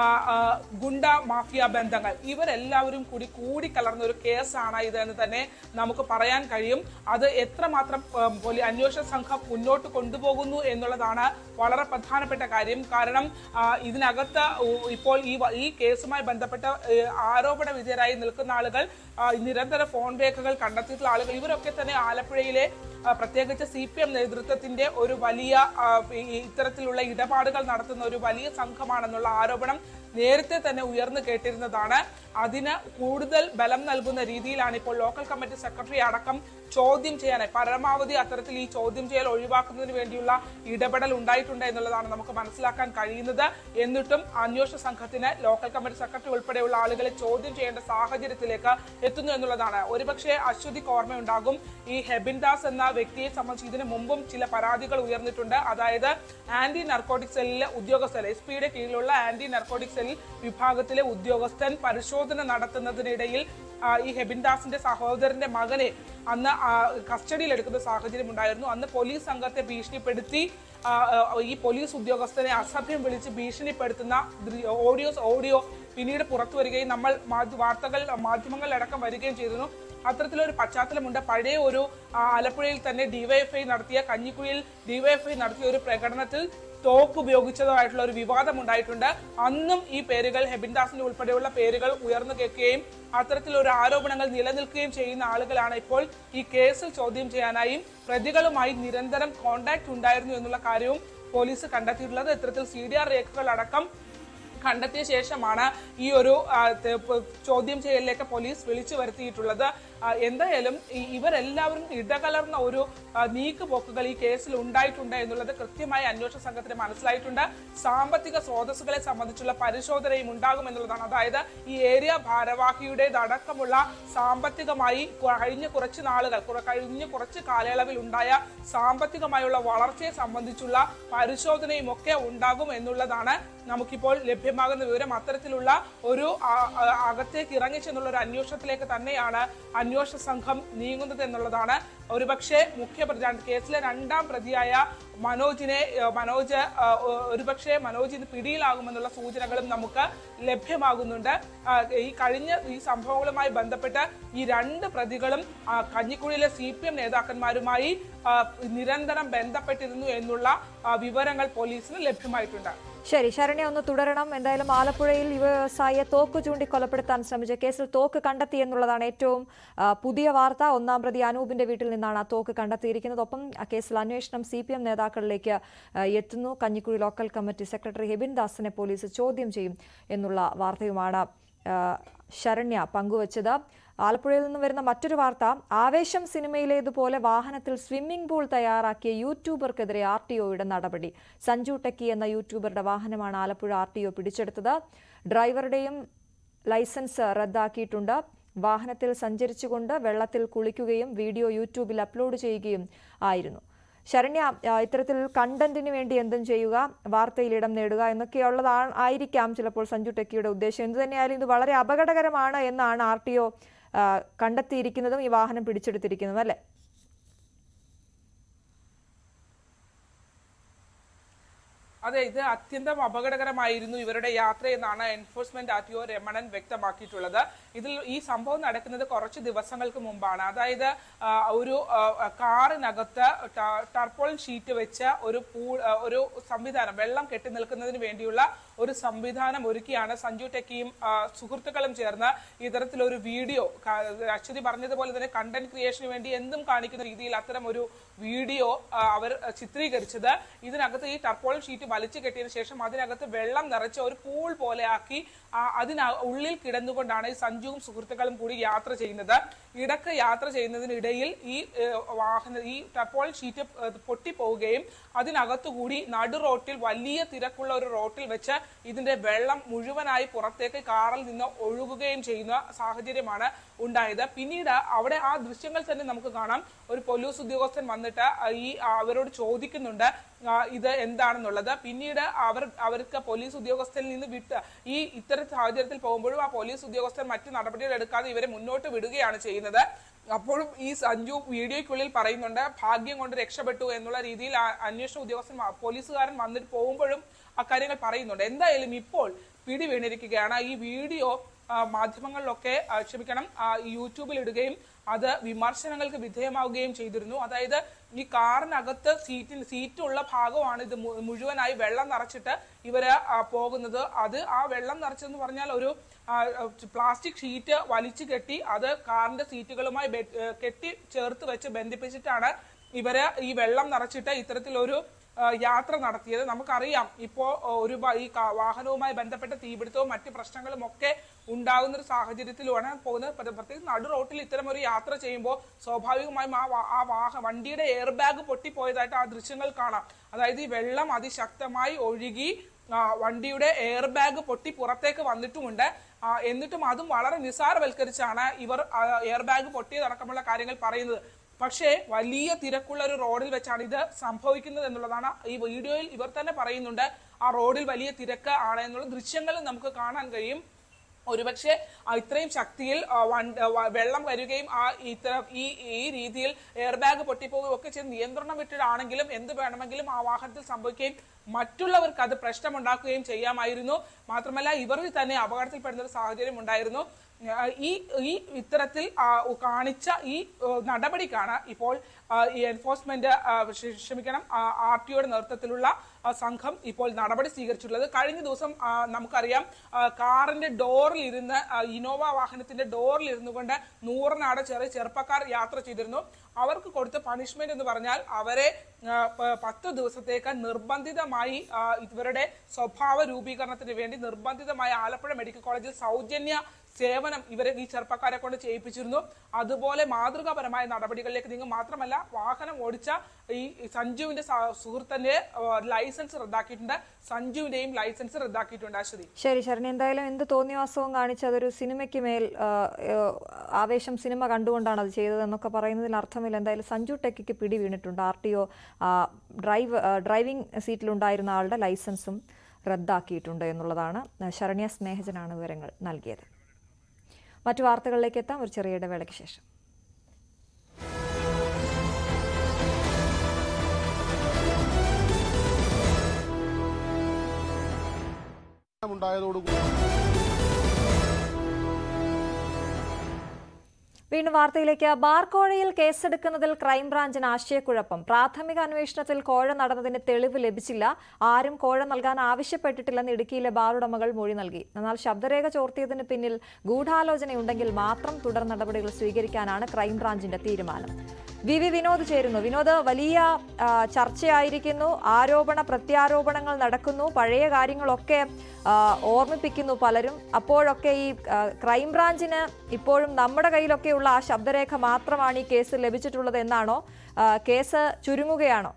ഗുണ്ട മാഫിയ ബന്ധങ്ങൾ, ഇവരെല്ലാവരും കൂടിക്കലർന്ന ഒരു കേസാണ് ഇതെന്ന് തന്നെ നമുക്ക് പറയാൻ കഴിയും. അത് എത്രമാത്രം അന്വേഷണ സംഘം മുന്നോട്ട് കൊണ്ടുപോകുന്നു എന്നുള്ളതാണ് വളരെ പ്രധാനപ്പെട്ട കാര്യം. കാരണം ഇതിനകത്ത് ഇപ്പോൾ ഈ കേസുമായി ബന്ധപ്പെട്ട ആരോപണ വിധേയരായി നിൽക്കുന്ന ആളുകൾ, നിരന്തര ഫോൺ രേഖകൾ കണ്ടെത്തിയിട്ടുള്ള ആളുകൾ, ഇവരൊക്കെ തന്നെ ആലപ്പുഴയിലെ പ്രത്യേകിച്ച് CPM നേതൃത്വത്തിന്റെ ഒരു വലിയ ഇത്തരത്തിലുള്ള ഇടപാടുകൾ നടത്തുന്ന ഒരു വലിയ സംഘമാണെന്നുള്ള ആരോപണം നേരത്തെ തന്നെ ഉയർന്നു കേട്ടിരുന്നതാണ്. അതിന് കൂടുതൽ ബലം നൽകുന്ന രീതിയിലാണ് ഇപ്പോൾ ലോക്കൽ കമ്മിറ്റി സെക്രട്ടറി അടക്കം ചോദ്യം ചെയ്യാനായി പരമാവധി അത്തരത്തിൽ ഈ ചോദ്യം ചെയ്യൽ ഒഴിവാക്കുന്നതിന് വേണ്ടിയുള്ള ഇടപെടൽ ഉണ്ടായിട്ടുണ്ട് എന്നുള്ളതാണ് നമുക്ക് മനസ്സിലാക്കാൻ കഴിയുന്നത്. എന്നിട്ടും അന്വേഷണ സംഘത്തിന് ലോക്കൽ കമ്മിറ്റി സെക്രട്ടറി ഉൾപ്പെടെയുള്ള ആളുകളെ ചോദ്യം ചെയ്യേണ്ട സാഹചര്യത്തിലേക്ക് എത്തുന്നു എന്നുള്ളതാണ്. ഒരുപക്ഷെ അശ്വതിക്ക് ഓർമ്മയുണ്ടാകും, ഈ ഹെബിൻ ദാസ് എന്ന വ്യക്തിയെ സംബന്ധിച്ച് ഇതിനു മുമ്പും ചില പരാതികൾ ഉയർന്നിട്ടുണ്ട്. അതായത് ആന്റി നർക്കോട്ടിക് സെല്ലിലെ ഉദ്യോഗസ്ഥർ, SP-യുടെ കീഴിലുള്ള ആന്റി നർക്കോട്ടിക് സെൽ വിഭാഗത്തിലെ ഉദ്യോഗസ്ഥൻ പരിശോധന നടത്തുന്നതിനിടയിൽ ഈ ഹെബിൻ ദാസിന്റെ സഹോദരന്റെ മകനെ അന്ന് കസ്റ്റഡിയിൽ എടുക്കുന്ന സാഹചര്യം ഉണ്ടായിരുന്നു. അന്ന് പോലീസ് സംഘത്തെ ഭീഷണിപ്പെടുത്തി ഈ പോലീസ് ഉദ്യോഗസ്ഥനെ അസഭ്യം വിളിച്ച് ഭീഷണിപ്പെടുത്തുന്ന ഓഡിയോ പിന്നീട് പുറത്തു വരികയും നമ്മൾ മാധ്യമങ്ങളിലടക്കം വരികയും ചെയ്തിരുന്നു. അത്തരത്തിലൊരു പശ്ചാത്തലമുണ്ട്. പഴയ ഒരു ആലപ്പുഴയിൽ തന്നെ ഡിവൈഎഫ്ഐ നടത്തിയ, കഞ്ഞിക്കുഴിയിൽ ഡിവൈഎഫ്ഐ നടത്തിയ ഒരു പ്രകടനത്തിൽ തോക്ക് ഉപയോഗിച്ചതായിട്ടുള്ള ഒരു വിവാദം ഉണ്ടായിട്ടുണ്ട്. അന്നും ഈ പേരുകൾ, ഹെബിൻദാസിന്റെ ഉൾപ്പെടെയുള്ള പേരുകൾ ഉയർന്നു കേൾക്കുകയും അത്തരത്തിലൊരു ആരോപണങ്ങൾ നിലനിൽക്കുകയും ചെയ്യുന്ന ആളുകളാണ് ഇപ്പോൾ ഈ കേസിൽ ചോദ്യം ചെയ്യാനായും പ്രതികളുമായി നിരന്തരം കോണ്ടാക്ട് ഉണ്ടായിരുന്നു എന്നുള്ള കാര്യവും പോലീസ് കണ്ടെത്തിയിട്ടുള്ളത്. ഇത്തരത്തിൽ CDR രേഖകൾ അടക്കം കണ്ടെത്തിയ ശേഷമാണ് ഈ ഒരു ചോദ്യം ചെയ്യലിലേക്ക് പോലീസ് വിളിച്ചു വരുത്തിയിട്ടുള്ളത്. എന്തായാലും ഇവരെല്ലാവരും ഇടകലർന്ന ഒരു നീക്കുപോക്കുകൾ ഈ കേസിൽ ഉണ്ടായിട്ടുണ്ട് എന്നുള്ളത് കൃത്യമായി അന്വേഷണ സംഘത്തിന് മനസ്സിലായിട്ടുണ്ട്. സാമ്പത്തിക സ്രോതസ്സുകളെ സംബന്ധിച്ചുള്ള പരിശോധനയും ഉണ്ടാകുമെന്നുള്ളതാണ്. അതായത് ഈ ഏരിയ ഭാരവാഹിയുടേതടക്കമുള്ള സാമ്പത്തികമായി കഴിഞ്ഞ കുറച്ച് കാലയളവിൽ ഉണ്ടായ സാമ്പത്തികമായുള്ള വളർച്ചയെ സംബന്ധിച്ചുള്ള പരിശോധനയും ഒക്കെ ഉണ്ടാകും എന്നുള്ളതാണ് നമുക്കിപ്പോൾ ലഭ്യമാകുന്ന വിവരം. അത്തരത്തിലുള്ള ഒരു അകത്തേക്ക് ഇറങ്ങിച്ചെന്നുള്ള ഒരു അന്വേഷണത്തിലേക്ക് തന്നെയാണ് അന്വേഷണ സംഘം നീങ്ങുന്നത് എന്നുള്ളതാണ്. ഒരുപക്ഷെ കേസിലെ രണ്ടാം പ്രതിയായ മനോജ് ഇത് പിടിയിലാകുമെന്നുള്ള സൂചനകളും നമുക്ക് ലഭ്യമാകുന്നുണ്ട്. ഈ സംഭവങ്ങളുമായി ബന്ധപ്പെട്ട് ഈ രണ്ട് പ്രതികളും കഞ്ഞിക്കുഴിയിലെ CPM നേതാക്കന്മാരുമായി നിരന്തരം ബന്ധപ്പെട്ടിരുന്നു എന്നുള്ള വിവരങ്ങൾ പോലീസിന് ലഭ്യമായിട്ടുണ്ട്. ശരി, ശരണ്യ ഒന്ന് തുടരണം. എന്തായാലും ആലപ്പുഴയിൽ വ്യവസായിയെ തോക്ക് ചൂണ്ടി കൊലപ്പെടുത്താൻ ശ്രമിച്ച കേസിൽ തോക്ക് കണ്ടെത്തി എന്നുള്ളതാണ് ഏറ്റവും പുതിയ വാർത്ത. ഒന്നാം പ്രതി അനൂപിന്റെ വീട്ടിൽ നിന്നാണ് ആ തോക്ക് കണ്ടെത്തിയിരിക്കുന്നത്. ഒപ്പം ആ കേസിൽ അന്വേഷണം CPM നേതാക്കളിലേക്ക് എത്തുന്നു. Kanjikuzhi local committee secretary Hebin ദാസിനെ പോലീസ് ചോദ്യം ചെയ്യും എന്നുള്ള വാർത്തയുമാണ് ശരണ്യ പങ്കുവച്ചത്. ആലപ്പുഴയിൽ നിന്ന് വരുന്ന മറ്റൊരു വാർത്ത, ആവേശം സിനിമയിലേതുപോലെ വാഹനത്തിൽ സ്വിമ്മിംഗ് പൂൾ തയ്യാറാക്കിയ യൂട്യൂബർക്കെതിരെ RTOയുടെ നടപടി. സഞ്ജു ടെക്കി എന്ന യൂട്യൂബറുടെ വാഹനമാണ് ആലപ്പുഴ RTO പിടിച്ചെടുത്തത്. ഡ്രൈവറുടെയും ലൈസൻസ് റദ്ദാക്കിയിട്ടുണ്ട്. വാഹനത്തിൽ സഞ്ചരിച്ചുകൊണ്ട് വെള്ളത്തിൽ കുളിക്കുകയും വീഡിയോ യൂട്യൂബിൽ അപ്ലോഡ് ചെയ്യുകയും ആയിരുന്നു. ശരണ്യ, ഇത്തരത്തിൽ കണ്ടന്റിന് വേണ്ടി എന്തും ചെയ്യുക, വാർത്തയിൽ ഇടം നേടുക എന്നൊക്കെയുള്ളതായിരിക്കാം ചിലപ്പോൾ സഞ്ജു ടെക്കിയുടെ ഉദ്ദേശം. എന്തുതന്നെയായാലും ഇത് വളരെ അപകടകരമാണ് എന്നാണ് RTO കണ്ടെത്തിയിരിക്കുന്നതും ഈ വാഹനം പിടിച്ചെടുത്തിരിക്കുന്നതും, അല്ലേ? അതെ, ഇത് അത്യന്തം അപകടകരമായിരുന്നു ഇവരുടെ യാത്രയെന്നാണ് എൻഫോഴ്സ്മെന്റ് RTO രമണൻ വ്യക്തമാക്കിയിട്ടുള്ളത്. ഈ സംഭവം നടക്കുന്നത് കുറച്ച് ദിവസങ്ങൾക്ക് മുമ്പാണ്. അതായത് ഒരു കാറിനകത്ത് ടർപോൾ ഷീറ്റ് വെച്ച ഒരു സംവിധാനം, വെള്ളം കെട്ടി നിൽക്കുന്നതിന് വേണ്ടിയുള്ള ഒരു സംവിധാനം ഒരുക്കിയാണ് സഞ്ജു ടെക്കിയും സുഹൃത്തുക്കളും ചേർന്ന് ഇത്തരത്തിലൊരു വീഡിയോ, അശ്വതി പറഞ്ഞതുപോലെ തന്നെ കണ്ടന്റ് ക്രിയേഷന് വേണ്ടി എന്തും കാണിക്കുന്ന രീതിയിൽ അത്തരം ഒരു വീഡിയോ അവർ ചിത്രീകരിച്ചത്. ഇതിനകത്ത് ഈ ടർപോൾ ഷീറ്റ് വലിച്ചു കെട്ടിയതിനു ശേഷം അതിനകത്ത് വെള്ളം നിറച്ച ഒരു പൂൾ പോലെ ആക്കി ഉള്ളിൽ കിടന്നുകൊണ്ടാണ് ഈ സഞ്ജുവും സുഹൃത്തുക്കളും കൂടി യാത്ര ചെയ്യുന്നത്. ഇടക്ക് യാത്ര ചെയ്യുന്നതിനിടയിൽ ഈ ടർപോൾ ഷീറ്റ് പൊട്ടിപ്പോവുകയും അതിനകത്തുകൂടി നടു റോട്ടിൽ, വലിയ തിരക്കുള്ള ഒരു റോട്ടിൽ വെച്ച് ഇതിന്റെ വെള്ളം മുഴുവനായി പുറത്തേക്ക് കാറിൽ നിന്ന് ഒഴുകുകയും ചെയ്യുന്ന സാഹചര്യമാണ് ഉണ്ടായത്. പിന്നീട് അവിടെ ആ ദൃശ്യങ്ങൾ തന്നെ നമുക്ക് കാണാം. ഒരു പോലീസ് ഉദ്യോഗസ്ഥൻ വന്നിട്ട് അവരോട് ചോദിക്കുന്നുണ്ട് ഇത് എന്താണെന്നുള്ളത്. പിന്നീട് അവർക്ക് പോലീസ് ഉദ്യോഗസ്ഥരിൽ നിന്ന് വിട്ട് ഇത്തരം സാഹചര്യത്തിൽ പോകുമ്പോഴും ആ പോലീസ് ഉദ്യോഗസ്ഥർ മറ്റു നടപടികൾ എടുക്കാതെ ഇവരെ മുന്നോട്ട് വിടുകയാണ് ചെയ്യുന്നത്. അപ്പോഴും ഈ സഞ്ജു വീഡിയോയ്ക്കുള്ളിൽ പറയുന്നുണ്ട് ഭാഗ്യം കൊണ്ട് രക്ഷപ്പെട്ടു എന്നുള്ള രീതിയിൽ അന്വേഷണ ഉദ്യോഗസ്ഥൻ പോലീസുകാരൻ വന്നിട്ട് പോകുമ്പോഴും അക്കാര്യങ്ങൾ പറയുന്നുണ്ട്. എന്തായാലും ഇപ്പോൾ പിടി വീണിരിക്കുകയാണ്. ഈ വീഡിയോ മാധ്യമങ്ങളിലൊക്കെ യൂട്യൂബിൽ ഇടുകയും അത് വിമർശനങ്ങൾക്ക് വിധേയമാവുകയും ചെയ്തിരുന്നു. അതായത് ഈ കാറിനകത്ത് സീറ്റുള്ള ഭാഗമാണ് ഇത് മുഴുവനായി വെള്ളം നിറച്ചിട്ട് ഇവര് പോകുന്നത്. അത് ആ വെള്ളം നിറച്ചെന്ന് പറഞ്ഞാൽ ഒരു പ്ലാസ്റ്റിക് ഷീറ്റ് വലിച്ചു കെട്ടി അത് കാറിന്റെ സീറ്റുകളുമായി കെട്ടി ചേർത്ത് വെച്ച് ബന്ധിപ്പിച്ചിട്ടാണ് ഇവര് ഈ വെള്ളം നിറച്ചിട്ട് ഇത്തരത്തിലൊരു യാത്ര നടത്തിയത്. നമുക്കറിയാം ഇപ്പോ ഈ വാഹനവുമായി ബന്ധപ്പെട്ട തീപിടുത്തവും മറ്റു പ്രശ്നങ്ങളും ഒക്കെ ഉണ്ടാകുന്ന ഒരു സാഹചര്യത്തിലുമാണ് പോകുന്നത്. പ്രത്യേകിച്ച് നടു റോട്ടിൽ ഇത്തരം ഒരു യാത്ര ചെയ്യുമ്പോൾ സ്വാഭാവികമായും വണ്ടിയുടെ എയർ ബാഗ് പൊട്ടിപ്പോയതായിട്ട് ആ ദൃശ്യങ്ങൾ കാണാം. അതായത് ഈ വെള്ളം അതിശക്തമായി ഒഴുകി വണ്ടിയുടെ എയർ ബാഗ് പൊട്ടി പുറത്തേക്ക് വന്നിട്ടുമുണ്ട്. എന്നിട്ടും അതും വളരെ നിസ്സാരവൽക്കരിച്ചാണ് ഇവർ എയർ ബാഗ് പൊട്ടിയതടക്കമുള്ള കാര്യങ്ങൾ പറയുന്നത്. പക്ഷേ വലിയ തിരക്കുള്ള ഒരു റോഡിൽ വെച്ചാണ് ഇത് സംഭവിക്കുന്നത് എന്നുള്ളതാണ് ഈ വീഡിയോയിൽ ഇവർ തന്നെ പറയുന്നുണ്ട്. ആ റോഡിൽ വലിയ തിരക്ക് ആണ് എന്നുള്ള ദൃശ്യങ്ങളും നമുക്ക് കാണാൻ കഴിയും. ഒരുപക്ഷെ ഇത്രയും ശക്തിയിൽ വെള്ളം വരികയും ഈ രീതിയിൽ എയർ ബാഗ് പൊട്ടിപ്പോവുകയും ഒക്കെ ചെയ്ത് നിയന്ത്രണം വിട്ടിട്ടാണെങ്കിലും എന്ത് വേണമെങ്കിലും ആ വാഹനത്തിൽ സംഭവിക്കുകയും മറ്റുള്ളവർക്ക് അത് പ്രശ്നമുണ്ടാക്കുകയും ചെയ്യാമായിരുന്നു. മാത്രമല്ല ഇവരിൽ തന്നെ അപകടത്തിൽപ്പെടുന്ന ഒരു സാഹചര്യം ഉണ്ടായിരുന്നു. ഇത്തരത്തിൽ കാണിച്ച ഈ നടപടിക്കാണ് ഇപ്പോൾ എൻഫോഴ്സ്മെന്റ് RTOയുടെ നേതൃത്വത്തിലുള്ള സംഘം ഇപ്പോൾ നടപടി സ്വീകരിച്ചിട്ടുള്ളത്. കഴിഞ്ഞ ദിവസം നമുക്കറിയാം കാറിന്റെ ഡോറിൽ ഇരുന്ന് ഇനോവ വാഹനത്തിന്റെ ഡോറിൽ ഇരുന്നു കൊണ്ട് നൂറിനാട് ചെറുപ്പക്കാർ യാത്ര ചെയ്തിരുന്നു. അവർക്ക് കൊടുത്ത പണിഷ്മെന്റ് എന്ന് പറഞ്ഞാൽ അവരെ 10 ദിവസത്തേക്ക് നിർബന്ധിതമായി ഇവരുടെ സ്വഭാവ രൂപീകരണത്തിന് വേണ്ടി നിർബന്ധിതമായി ആലപ്പുഴ മെഡിക്കൽ കോളേജിൽ സൗജന്യ സേവനം ഇവരെ ഈ ചെറുപ്പക്കാരെ കൊണ്ട് ചെയ്യിപ്പിച്ചിരുന്നു. അതുപോലെ മാതൃകാപരമായ നടപടികളിലേക്ക് നീങ്ങും. മാത്രമല്ല വാഹനം ഓടിച്ച ഈ സഞ്ജുവിന്റെ സുഹൃത്തിന്റെ ലൈസൻസ് റദ്ദാക്കിയിട്ടുണ്ട്. സഞ്ജുവിന്റെയും ലൈസൻസ് റദ്ദാക്കിയിട്ടുണ്ട്. അശ്വതി, ശരി ശരണി, എന്തായാലും എന്ത് തോന്നിയവാസവും കാണിച്ച് അതൊരു സിനിമയ്ക്ക് മേൽ ആവേശം സിനിമ കണ്ടുകൊണ്ടാണ് അത് ചെയ്തതെന്നൊക്കെ പറയുന്നതിൽ അർത്ഥമില്ല. എന്തായാലും സഞ്ജു ടെക്കിക്ക് പിടി വീണിട്ടുണ്ട്. RTO ഡ്രൈവിംഗ് സീറ്റിലുണ്ടായിരുന്ന ആളുടെ ലൈസൻസും റദ്ദാക്കിയിട്ടുണ്ട് എന്നുള്ളതാണ്. ശരണ്യ സ്നേഹജനാണ് വിവരങ്ങൾ നൽകിയത്. മറ്റു വാർത്തകളിലേക്ക് എത്താം ഒരു ചെറിയ ഇടവേളയ്ക്ക് ശേഷം. വീണ്ടും വാർത്തയിലേക്ക്. ബാർക്കോഴയിൽ കേസെടുക്കുന്നതിൽ ക്രൈംബ്രാഞ്ചിന് ആശയക്കുഴപ്പം. പ്രാഥമിക അന്വേഷണത്തിൽ കോഴ നടന്നതിന് തെളിവ് ലഭിച്ചില്ല. ആരും കോഴ നൽകാൻ ആവശ്യപ്പെട്ടിട്ടില്ലെന്ന് ഇടുക്കിയിലെ ബാറുടമകൾ മൊഴി നൽകി. എന്നാൽ ശബ്ദരേഖ ചോർത്തിയതിന് പിന്നിൽ ഗൂഢാലോചനയുണ്ടെങ്കിൽ മാത്രം തുടർ നടപടികൾ സ്വീകരിക്കാനാണ് ക്രൈംബ്രാഞ്ചിന്റെ തീരുമാനം. വിനോദ് ചേരുന്നു. വിനോദ്, വലിയ ചർച്ചയായിരിക്കുന്നു. ആരോപണ പ്രത്യാരോപണങ്ങൾ നടക്കുന്നു. പഴയ കാര്യങ്ങളൊക്കെ ഓർമ്മിപ്പിക്കുന്നു പലരും. അപ്പോഴൊക്കെ ഈ ക്രൈംബ്രാഞ്ചിന് ഇപ്പോഴും നമ്മുടെ കയ്യിലൊക്കെയുള്ള ആ ശബ്ദരേഖ മാത്രമാണ് ഈ കേസ് ലഭിച്ചിട്ടുള്ളത് എന്നാണോ? കേസ് ചുരുങ്ങുകയാണോ?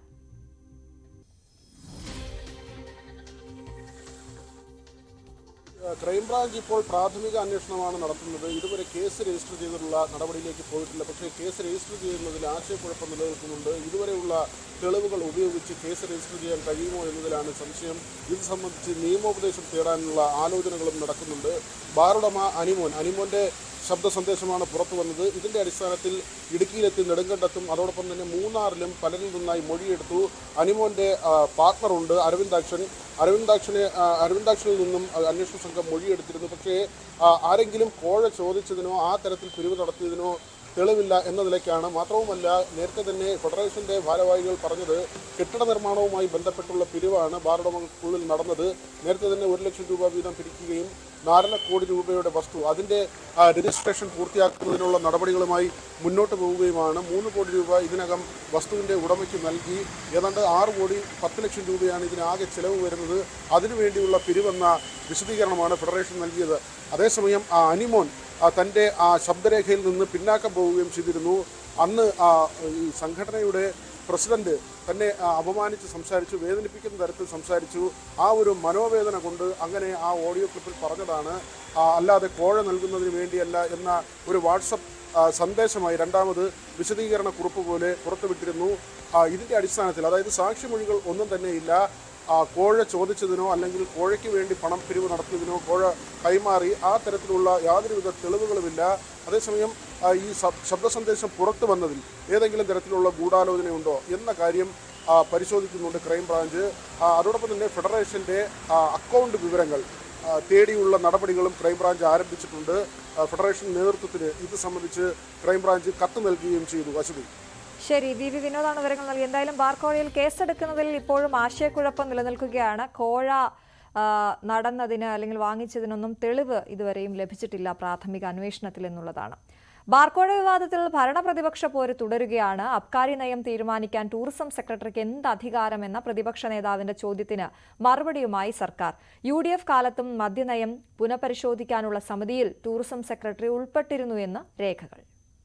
ക്രൈംബ്രാഞ്ച് ഇപ്പോൾ പ്രാഥമിക അന്വേഷണമാണ് നടത്തുന്നത്. ഇതുവരെ കേസ് രജിസ്റ്റർ ചെയ്തിട്ടുള്ള നടപടിയിലേക്ക് പോയിട്ടില്ല. പക്ഷേ കേസ് രജിസ്റ്റർ ചെയ്യുന്നതിൽ ആശയക്കുഴപ്പം നിലനിൽക്കുന്നുണ്ട്. ഇതുവരെയുള്ള തെളിവുകൾ ഉപയോഗിച്ച് കേസ് രജിസ്റ്റർ ചെയ്യാൻ കഴിയുമോ എന്നതിലാണ് സംശയം. ഇത് സംബന്ധിച്ച് നിയമോപദേശം തേടാനുള്ള ആലോചനകളും നടക്കുന്നുണ്ട്. ബാറുടമ അനിമോന്റെ ശബ്ദ സന്ദേശമാണ് പുറത്തു വന്നത്. ഇതിന്റെ അടിസ്ഥാനത്തിൽ ഇടുക്കിയിലെത്തി നെടുങ്കണ്ടത്തും അതോടൊപ്പം തന്നെ മൂന്നാറിലും പലരിൽ നിന്നായി മൊഴിയെടുത്തു. അനിമോന്റെ പാർട്ണറുണ്ട് അരവിന്ദാക്ഷനിൽ നിന്നും അന്വേഷണ സംഘം മൊഴിയെടുത്തിരുന്നു. പക്ഷേ ആരെങ്കിലും കോഴ ചോദിച്ചതിനോ ആ തരത്തിൽ പിരിവ് നടത്തിയതിനോ തെളിവില്ല എന്ന നിലയ്ക്കാണ്. മാത്രവുമല്ല, നേരത്തെ തന്നെ ഫെഡറേഷന്റെ ഭാരവാഹികൾ പറഞ്ഞത് കെട്ടിട നിർമ്മാണവുമായി ബന്ധപ്പെട്ടുള്ള പിരിവാണ് ബാറുടമകൾക്കുള്ളിൽ നടന്നത്. നേരത്തെ തന്നെ 1 ലക്ഷം രൂപ വീതം പിരിക്കുകയും 4 കോടി രൂപയുടെ വസ്തു അതിന്റെ രജിസ്ട്രേഷൻ പൂർത്തിയാക്കുന്നതിനുള്ള നടപടികളുമായി മുന്നോട്ട് പോവുകയുമാണ്. 3 കോടി രൂപ ഇതിനകം വസ്തുവിന്റെ ഉടമയ്ക്ക് നൽകി. ഏതാണ്ട് 6 കോടി 10 ലക്ഷം രൂപയാണ് ഇതിനാകെ ചെലവ് വരുന്നത്. അതിനുവേണ്ടിയുള്ള പിരിവെന്ന വിശദീകരണമാണ് ഫെഡറേഷൻ നൽകിയത്. അതേസമയം അനിമോൻ തൻ്റെ ശബ്ദരേഖയിൽ നിന്ന് പിന്നാക്കം പോവുകയും ചെയ്തിരുന്നു. അന്ന് ഈ സംഘടനയുടെ പ്രസിഡന്റ് തന്നെ അപമാനിച്ച് സംസാരിച്ചു, വേദനിപ്പിക്കുന്ന തരത്തിൽ സംസാരിച്ചു. ആ ഒരു മനോവേദന കൊണ്ട് അങ്ങനെ ആ ഓഡിയോ ക്ലിപ്പിൽ പറഞ്ഞതാണ്, അല്ലാതെ കോഴ നൽകുന്നതിന് വേണ്ടിയല്ല എന്ന ഒരു വാട്സപ്പ് സന്ദേശമായി രണ്ടാമത് വിശദീകരണ കുറിപ്പ് പോലെ പുറത്തുവിട്ടിരുന്നു. ഇതിന്റെ അടിസ്ഥാനത്തിൽ, അതായത് സാക്ഷിമൊഴികൾ ഒന്നും തന്നെ ഇല്ല, കോഴ ചോദിച്ചതിനോ അല്ലെങ്കിൽ കോഴയ്ക്ക് വേണ്ടി പണം പിരിവ് നടത്തിയതിനോ കോഴ കൈമാറി ആ തരത്തിലുള്ള യാതൊരുവിധ തെളിവുകളുമില്ല. അതേസമയം ഈ ശബ്ദ സന്ദേശം പുറത്തു വന്നതിൽ ഏതെങ്കിലും തരത്തിലുള്ള ഗൂഢാലോചനയുണ്ടോ എന്ന കാര്യം പരിശോധിക്കുന്നുണ്ട് ക്രൈംബ്രാഞ്ച്. അതോടൊപ്പം തന്നെ ഫെഡറേഷന്റെ അക്കൗണ്ട് വിവരങ്ങൾ തേടിയുള്ള നടപടികളും ക്രൈംബ്രാഞ്ച് ആരംഭിച്ചിട്ടുണ്ട്. ഫെഡറേഷൻ നേതൃത്വത്തിന് ഇത് സംബന്ധിച്ച് ക്രൈംബ്രാഞ്ച് കത്ത് നൽകുകയും ചെയ്തു. അശ്വതി. ശരി, വി വിനോദാണ് വിവരങ്ങൾ നൽകി. എന്തായാലും ബാർക്കോഴയിൽ കേസെടുക്കുന്നതിൽ ഇപ്പോഴും ആശയക്കുഴപ്പം നിലനിൽക്കുകയാണ്. കോഴ നടന്നതിന് അല്ലെങ്കിൽ വാങ്ങിച്ചതിനൊന്നും തെളിവ് ഇതുവരെയും ലഭിച്ചിട്ടില്ല പ്രാഥമിക അന്വേഷണത്തിൽ എന്നുള്ളതാണ്. ബാർക്കോഴ വിവാദത്തിൽ ഭരണപ്രതിപക്ഷ പോര് തുടരുകയാണ്. അബ്കാരി നയം തീരുമാനിക്കാൻ ടൂറിസം സെക്രട്ടറിക്ക് എന്ത് അധികാരമെന്ന പ്രതിപക്ഷ നേതാവിന്റെ ചോദ്യത്തിന് മറുപടിയുമായി സർക്കാർ. UDF കാലത്തും മദ്യനയം പുനഃപരിശോധിക്കാനുള്ള സമിതിയിൽ ടൂറിസം സെക്രട്ടറി ഉൾപ്പെട്ടിരുന്നു എന്ന് രേഖകൾ.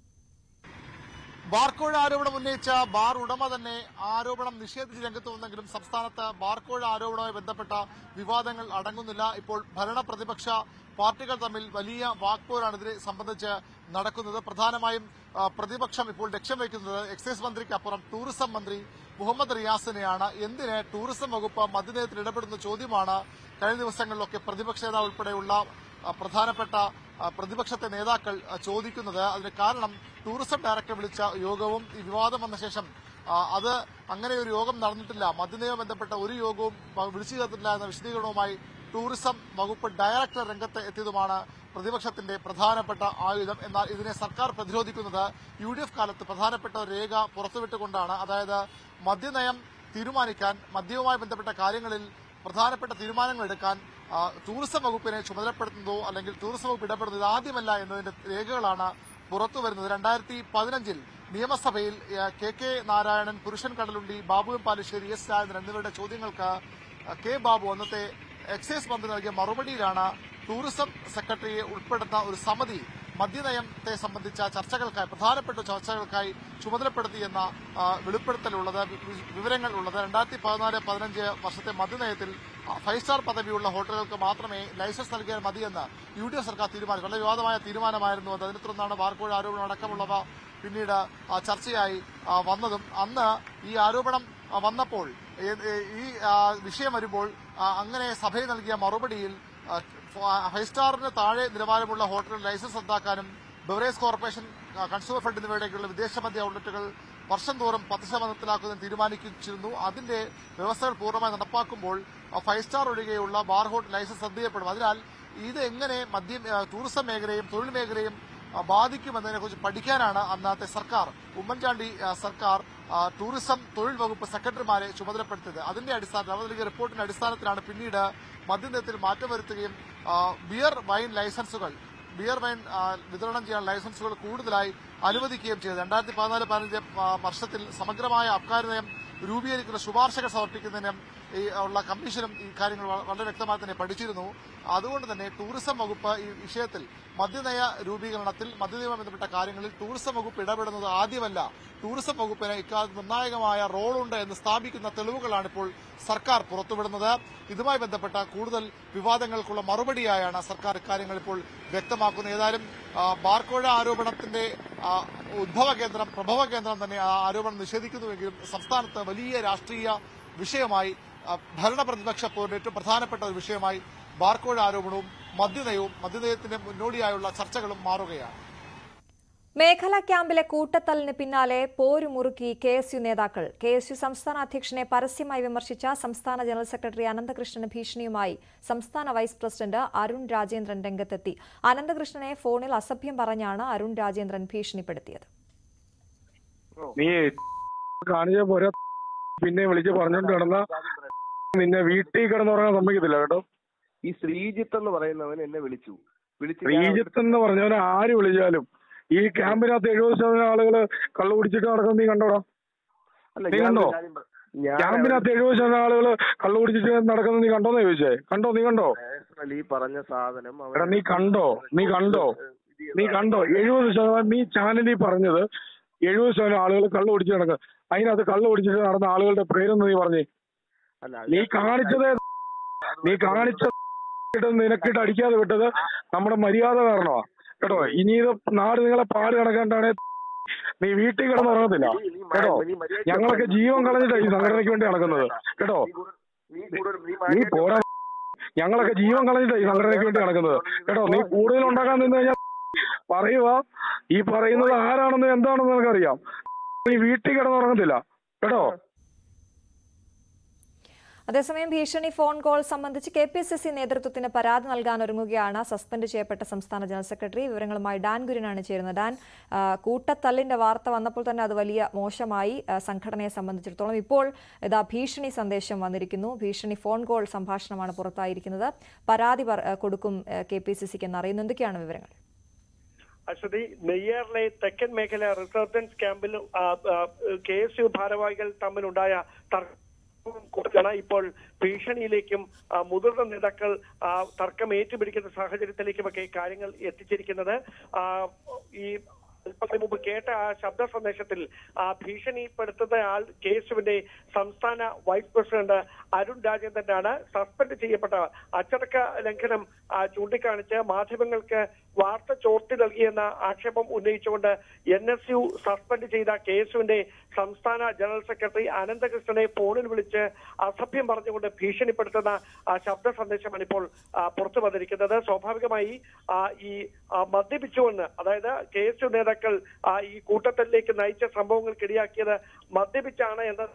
ബാർക്കോഴ ആരോപണം ഉന്നയിച്ച ബാർ ഉടമ തന്നെ ആരോപണം നിഷേധിച്ച് രംഗത്ത് വന്നെങ്കിലും സംസ്ഥാനത്ത് ബാർക്കോഴ ആരോപണവുമായി ബന്ധപ്പെട്ട വിവാദങ്ങൾ അടങ്ങുന്നില്ല. ഇപ്പോൾ ഭരണ പ്രതിപക്ഷ പാർട്ടികൾ തമ്മിൽ വലിയ വാക്പോരാണ് ഇതിനെ സംബന്ധിച്ച് നടക്കുന്നത്. പ്രധാനമായും പ്രതിപക്ഷം ഇപ്പോൾ ലക്ഷ്യം വയ്ക്കുന്നത് എക്സൈസ് മന്ത്രിക്കപ്പുറം ടൂറിസം മന്ത്രി മുഹമ്മദ് റിയാസിനെയാണ്. എന്തിന് ടൂറിസം വകുപ്പ് മദ്യനയത്തിൽ ഇടപെടുന്ന ചോദ്യമാണ് കഴിഞ്ഞ ദിവസങ്ങളിലൊക്കെ പ്രതിപക്ഷ നേതാവ് ഉൾപ്പെടെയുള്ള പ്രധാനപ്പെട്ട പ്രതിപക്ഷത്തെ നേതാക്കൾ ചോദിക്കുന്നത്. അതിന് കാരണം ടൂറിസം ഡയറക്ടർ വിളിച്ച യോഗവും ഈ വിവാദം വന്ന ശേഷം അത് അങ്ങനെ ഒരു യോഗം നടന്നിട്ടില്ല, മദ്യനയവുമായി ബന്ധപ്പെട്ട ഒരു യോഗവും വിളിച്ചു ചേർത്തിട്ടില്ല എന്ന വിശദീകരണവുമായി ടൂറിസം വകുപ്പ് ഡയറക്ടർ രംഗത്ത് എത്തിയതുമാണ് പ്രതിപക്ഷത്തിന്റെ പ്രധാനപ്പെട്ട ആയുധം. എന്നാൽ ഇതിനെ സർക്കാർ പ്രതിരോധിക്കുന്നത് UDF കാലത്ത് പ്രധാനപ്പെട്ട ഒരു രേഖ പുറത്തുവിട്ടുകൊണ്ടാണ്. അതായത് മദ്യനയം തീരുമാനിക്കാൻ, മദ്യവുമായി ബന്ധപ്പെട്ട കാര്യങ്ങളിൽ പ്രധാനപ്പെട്ട തീരുമാനങ്ങൾ എടുക്കാൻ ടൂറിസം വകുപ്പിനെ ചുമതലപ്പെടുത്തുന്നതോ അല്ലെങ്കിൽ ടൂറിസം വകുപ്പ് ഇടപെടുന്നത് ആദ്യമല്ല എന്നതിന്റെ രേഖകളാണ് പുറത്തുവരുന്നത്. 2015 നിയമസഭയിൽ KK നാരായണൻ, പുരുഷൻ കടലുണ്ടി, ബാബു പാലശ്ശേരി, S രാജേന്ദ്രൻ എന്നിവരുടെ ചോദ്യങ്ങൾക്ക് K ബാബു അന്നത്തെ എക്സൈസ് മന്ത്രി നൽകിയ മറുപടിയിലാണ് ടൂറിസം സെക്രട്ടറിയെ ഉൾപ്പെടുന്ന ഒരു സമിതി മദ്യനയത്തെ സംബന്ധിച്ച ചർച്ചകൾക്കായി, പ്രധാനപ്പെട്ട ചർച്ചകൾക്കായി ചുമതലപ്പെടുത്തിയെന്ന വെളിപ്പെടുത്തലുള്ളത്, വിവരങ്ങൾ ഉള്ളത്. 2014-15 വർഷത്തെ മദ്യനയത്തിൽ 5 സ്റ്റാർ പദവിയുള്ള ഹോട്ടലുകൾക്ക് മാത്രമേ ലൈസൻസ് നൽകിയാൽ മതിയെന്ന് UDF സർക്കാർ തീരുമാനിച്ചു. വളരെ വിവാദമായ തീരുമാനമായിരുന്നു അത്. അതിനെ തുടർന്നാണ് ബാർക്കോഴ ആരോപണം അടക്കമുള്ളവ പിന്നീട് ചർച്ചയായി വന്നതും. അന്ന് ഈ ആരോപണം വന്നപ്പോൾ, ഈ വിഷയം വരുമ്പോൾ അങ്ങനെ സഭയിൽ നൽകിയ മറുപടിയിൽ 5 സ്റ്റാറിന് താഴെ നിലവാരമുള്ള ഹോട്ടലുകൾ ലൈസൻസ് റദ്ദാക്കാനും ബെവറേജ് കോർപ്പറേഷൻ, കൺസ്യൂമർ ഫെഡ് എന്നിവയുടെയൊക്കെയുള്ള വിദേശ മദ്യ ഔട്ട്ലെറ്റുകൾ വർഷം തോറും 10% തീരുമാനിച്ചിരുന്നു. അതിന്റെ വ്യവസ്ഥകൾ പൂർണ്ണമായി നടപ്പാക്കുമ്പോൾ 5 സ്റ്റാർ ഒഴികെയുള്ള ബാർ ഹോട്ടൽ ലൈസൻസ് റദ്ദ് ചെയ്യപ്പെടും. അതിനാൽ ഇത് എങ്ങനെ ടൂറിസം മേഖലയും തൊഴിൽ മേഖലയും ബാധിക്കുമെന്നതിനെക്കുറിച്ച് പഠിക്കാനാണ് അന്നത്തെ സർക്കാർ, ഉമ്മൻചാണ്ടി സർക്കാർ, ടൂറിസം തൊഴിൽ വകുപ്പ് സെക്രട്ടറിമാരെ ചുമതലപ്പെടുത്തിയത്. അതിന്റെ അടിസ്ഥാനത്തിൽ അവർ നൽകിയ റിപ്പോർട്ടിന്റെ അടിസ്ഥാനത്തിലാണ് പിന്നീട് മദ്യനയത്തിൽ മാറ്റം വരുത്തുകയും ബിയർ വൈൻ വിതരണം ചെയ്യാൻ ലൈസൻസുകൾ കൂടുതലായി അനുവദിക്കുകയും ചെയ്തത്. 2014-15 വർഷത്തിൽ സമഗ്രമായ അബ്കാരി നയം രൂപീകരിക്കുന്ന ശുപാർശകൾ സമർപ്പിക്കുന്നതിനും ഉള്ള കമ്മീഷനും ഈ കാര്യങ്ങൾ വളരെ വ്യക്തമായി തന്നെ പഠിച്ചിരുന്നു. അതുകൊണ്ട് തന്നെ ടൂറിസം വകുപ്പ് ഈ വിഷയത്തിൽ മദ്യനയ രൂപീകരണത്തിൽ മദ്യനയവുമായി ബന്ധപ്പെട്ട കാര്യങ്ങളിൽ ടൂറിസം വകുപ്പ് ഇടപെടുന്നത് ആദ്യമല്ല. ടൂറിസം വകുപ്പിന് ഇക്കാലത്ത് നിർണായകമായ റോളുണ്ട് എന്ന് സ്ഥാപിക്കുന്ന തെളിവുകളാണ് ഇപ്പോൾ സർക്കാർ പുറത്തുവിടുന്നത്. ഇതുമായി ബന്ധപ്പെട്ട കൂടുതൽ വിവാദങ്ങൾക്കുള്ള മറുപടിയായാണ് സർക്കാർ ഇക്കാര്യങ്ങൾ ഇപ്പോൾ വ്യക്തമാക്കുന്നത്. ഏതായാലും ബാർക്കോഴ ആരോപണത്തിന്റെ പ്രഭവ കേന്ദ്രം തന്നെ ആ ആരോപണം നിഷേധിക്കുന്നുവെങ്കിലും സംസ്ഥാനത്ത് വലിയ രാഷ്ട്രീയ വിഷയമായി, ഭരണ പ്രതിപക്ഷ പോരിന് ഏറ്റവും പ്രധാനപ്പെട്ട ഒരു വിഷയമായി ബാർക്കോഴ ആരോപണവും മദ്യനയത്തിന്റെ മുന്നോടിയായുള്ള ചർച്ചകളും മാറുകയാണ്. മേഖലാ ക്യാമ്പിലെ കൂട്ടത്തല്ലിന് പിന്നാലെ പോരുമുറുക്കി KSU നേതാക്കൾ. KSU സംസ്ഥാന അധ്യക്ഷനെ പരസ്യമായി വിമർശിച്ച സംസ്ഥാന ജനറൽ സെക്രട്ടറി അനന്തകൃഷ്ണന് ഭീഷണിയുമായി സംസ്ഥാന വൈസ് പ്രസിഡന്റ് അരുൺ രാജേന്ദ്രൻ രംഗത്തെത്തി. അനന്തകൃഷ്ണനെ ഫോണിൽ അസഭ്യം പറഞ്ഞാണ് അരുൺ രാജേന്ദ്രൻ ഭീഷണിപ്പെടുത്തിയത്. നീ കാണിച്ച പോരാ, പിന്നെ വിളിച്ച് പറഞ്ഞോണ്ട് കിടന്ന നിന്നെ വീട്ടിൽ കിടന്നുറങ്ങാൻ സമ്മതിക്കത്തില്ല കേട്ടോ. ഈ ശ്രീജിത്ത് എന്ന് പറയുന്നവൻ എന്നെ വിളിച്ചു. ശ്രീജിത്ത് എന്ന് പറഞ്ഞവനെ ആര് വിളിച്ചാലും ഈ ക്യാമ്പിനകത്ത് 70% ആളുകൾ കള്ളു കുടിച്ചിട്ട് നടക്കുന്നത് നീ കണ്ടോടാ? നീ കണ്ടോ? ക്യാമ്പിനകത്ത് 70% ആളുകൾ കള്ളു കുടിച്ചിട്ട് നടക്കുന്നത് നീ കണ്ടോന്ന് ചോദിച്ചേ? നീ കണ്ടോ? ഈ പറഞ്ഞ സാധനം നീ കണ്ടോ? 70% നീ ചാനലിൽ പറഞ്ഞത് 70% ആളുകൾ കള്ളു കുടിച്ച് നടക്കുക. അതിനകത്ത് കള്ളു കുടിച്ചിട്ട് നടന്ന ആളുകളുടെ പേരൊന്ന് നീ പറഞ്ഞേ. നീ കാണിച്ചത് നിനക്കിട്ട് അടിക്കാതെ വിട്ടത് നമ്മുടെ മര്യാദ കാരണമാ കേട്ടോ. ഇനി ഇത് നാട് നിങ്ങളെ പാട് കണക്കാണ്ടാണ് നീ വീട്ടിൽ കിടന്നുറങ്ങത്തില്ല കേട്ടോ. ഞങ്ങളൊക്കെ ജീവൻ കളഞ്ഞിട്ടാണ് ഈ സംഘടനയ്ക്ക് വേണ്ടി നടക്കുന്നത് കേട്ടോ. നീ പോരാ, ഞങ്ങളൊക്കെ ജീവൻ കളഞ്ഞിട്ടാണ് ഈ സംഘടനയ്ക്ക് വേണ്ടി നടക്കുന്നത് കേട്ടോ. നീ കൂടുതൽ ഉണ്ടാക്കാൻ നിന്ന് കഴിഞ്ഞാൽ പറയുക, ഈ പറയുന്നത് ആരാണെന്ന് എന്താണെന്ന് നിനക്കറിയാം. നീ വീട്ടിൽ കിടന്നുറങ്ങത്തില്ല കേട്ടോ. അതേസമയം ഭീഷണി ഫോൺ കോൾ സംബന്ധിച്ച് KPCC നേതൃത്വത്തിന് പരാതി നൽകാൻ ഒരുങ്ങുകയാണ് സസ്പെൻഡ് ചെയ്യപ്പെട്ട സംസ്ഥാന ജനറൽ സെക്രട്ടറി. വിവരങ്ങളുമായി ഡാൻ ഗുരിനാണ് ചേരുന്നത്. ഡാൻ, കൂട്ടത്തല്ലിന്റെ വാർത്ത വന്നപ്പോൾ തന്നെ അത് വലിയ മോശമായി സംഘടനയെ സംബന്ധിച്ചിടത്തോളം. ഇപ്പോൾ ഇതാ ഭീഷണി സന്ദേശം വന്നിരിക്കുന്നു. ഭീഷണി ഫോൺ കോൾ സംഭാഷണമാണ് പുറത്തായിരിക്കുന്നത്. പരാതി കൊടുക്കും KPCCക്ക് എന്നറിയുന്നു. എന്തൊക്കെയാണ് വിവരങ്ങൾ? അശ്വതി, നെയ്യാറിലെ തെക്കൻ മേഖല റിസർജൻസ് ക്യാമ്പിൽ KSU ഭാരവാഹികൾ തമ്മിലുണ്ടായ ാണ് ഇപ്പോൾ ഭീഷണിയിലേക്കും മുതിർന്ന നേതാക്കൾ തർക്കം ഏറ്റുപിടിക്കുന്ന സാഹചര്യത്തിലേക്കുമൊക്കെ കാര്യങ്ങൾ എത്തിച്ചിരിക്കുന്നത്. ഈ അല്പത്തിന് മുമ്പ് കേട്ട ആ ശബ്ദ സന്ദേശത്തിൽ ഭീഷണിപ്പെടുത്തുന്ന ആൾ KSUവിന്റെ സംസ്ഥാന വൈസ് പ്രസിഡന്റ് അരുൺ രാജേന്ദ്രനാണ്. സസ്പെൻഡ് ചെയ്യപ്പെട്ട അച്ചടക്ക ലംഘനം ചൂണ്ടിക്കാണിച്ച് മാധ്യമങ്ങൾക്ക് വാർത്ത ചോർത്തി നൽകിയെന്ന ആക്ഷേപം ഉന്നയിച്ചുകൊണ്ട് NSU സസ്പെൻഡ് ചെയ്ത KSUവിന്റെ സംസ്ഥാന ജനറൽ സെക്രട്ടറി അനന്തകൃഷ്ണനെ ഫോണിൽ വിളിച്ച് അസഭ്യം പറഞ്ഞുകൊണ്ട് ഭീഷണിപ്പെടുത്തുന്ന ശബ്ദ സന്ദേശമാണ് ഇപ്പോൾ പുറത്തു വന്നിരിക്കുന്നത്. സ്വാഭാവികമായി ഈ മദ്യപിച്ചുകൊണ്ട്, അതായത് KSU നേതാക്കൾ ഈ കൂട്ടത്തിലേക്ക് നയിച്ച സംഭവങ്ങൾക്കിടയാക്കിയത് മദ്യപിച്ചാണ് എന്ന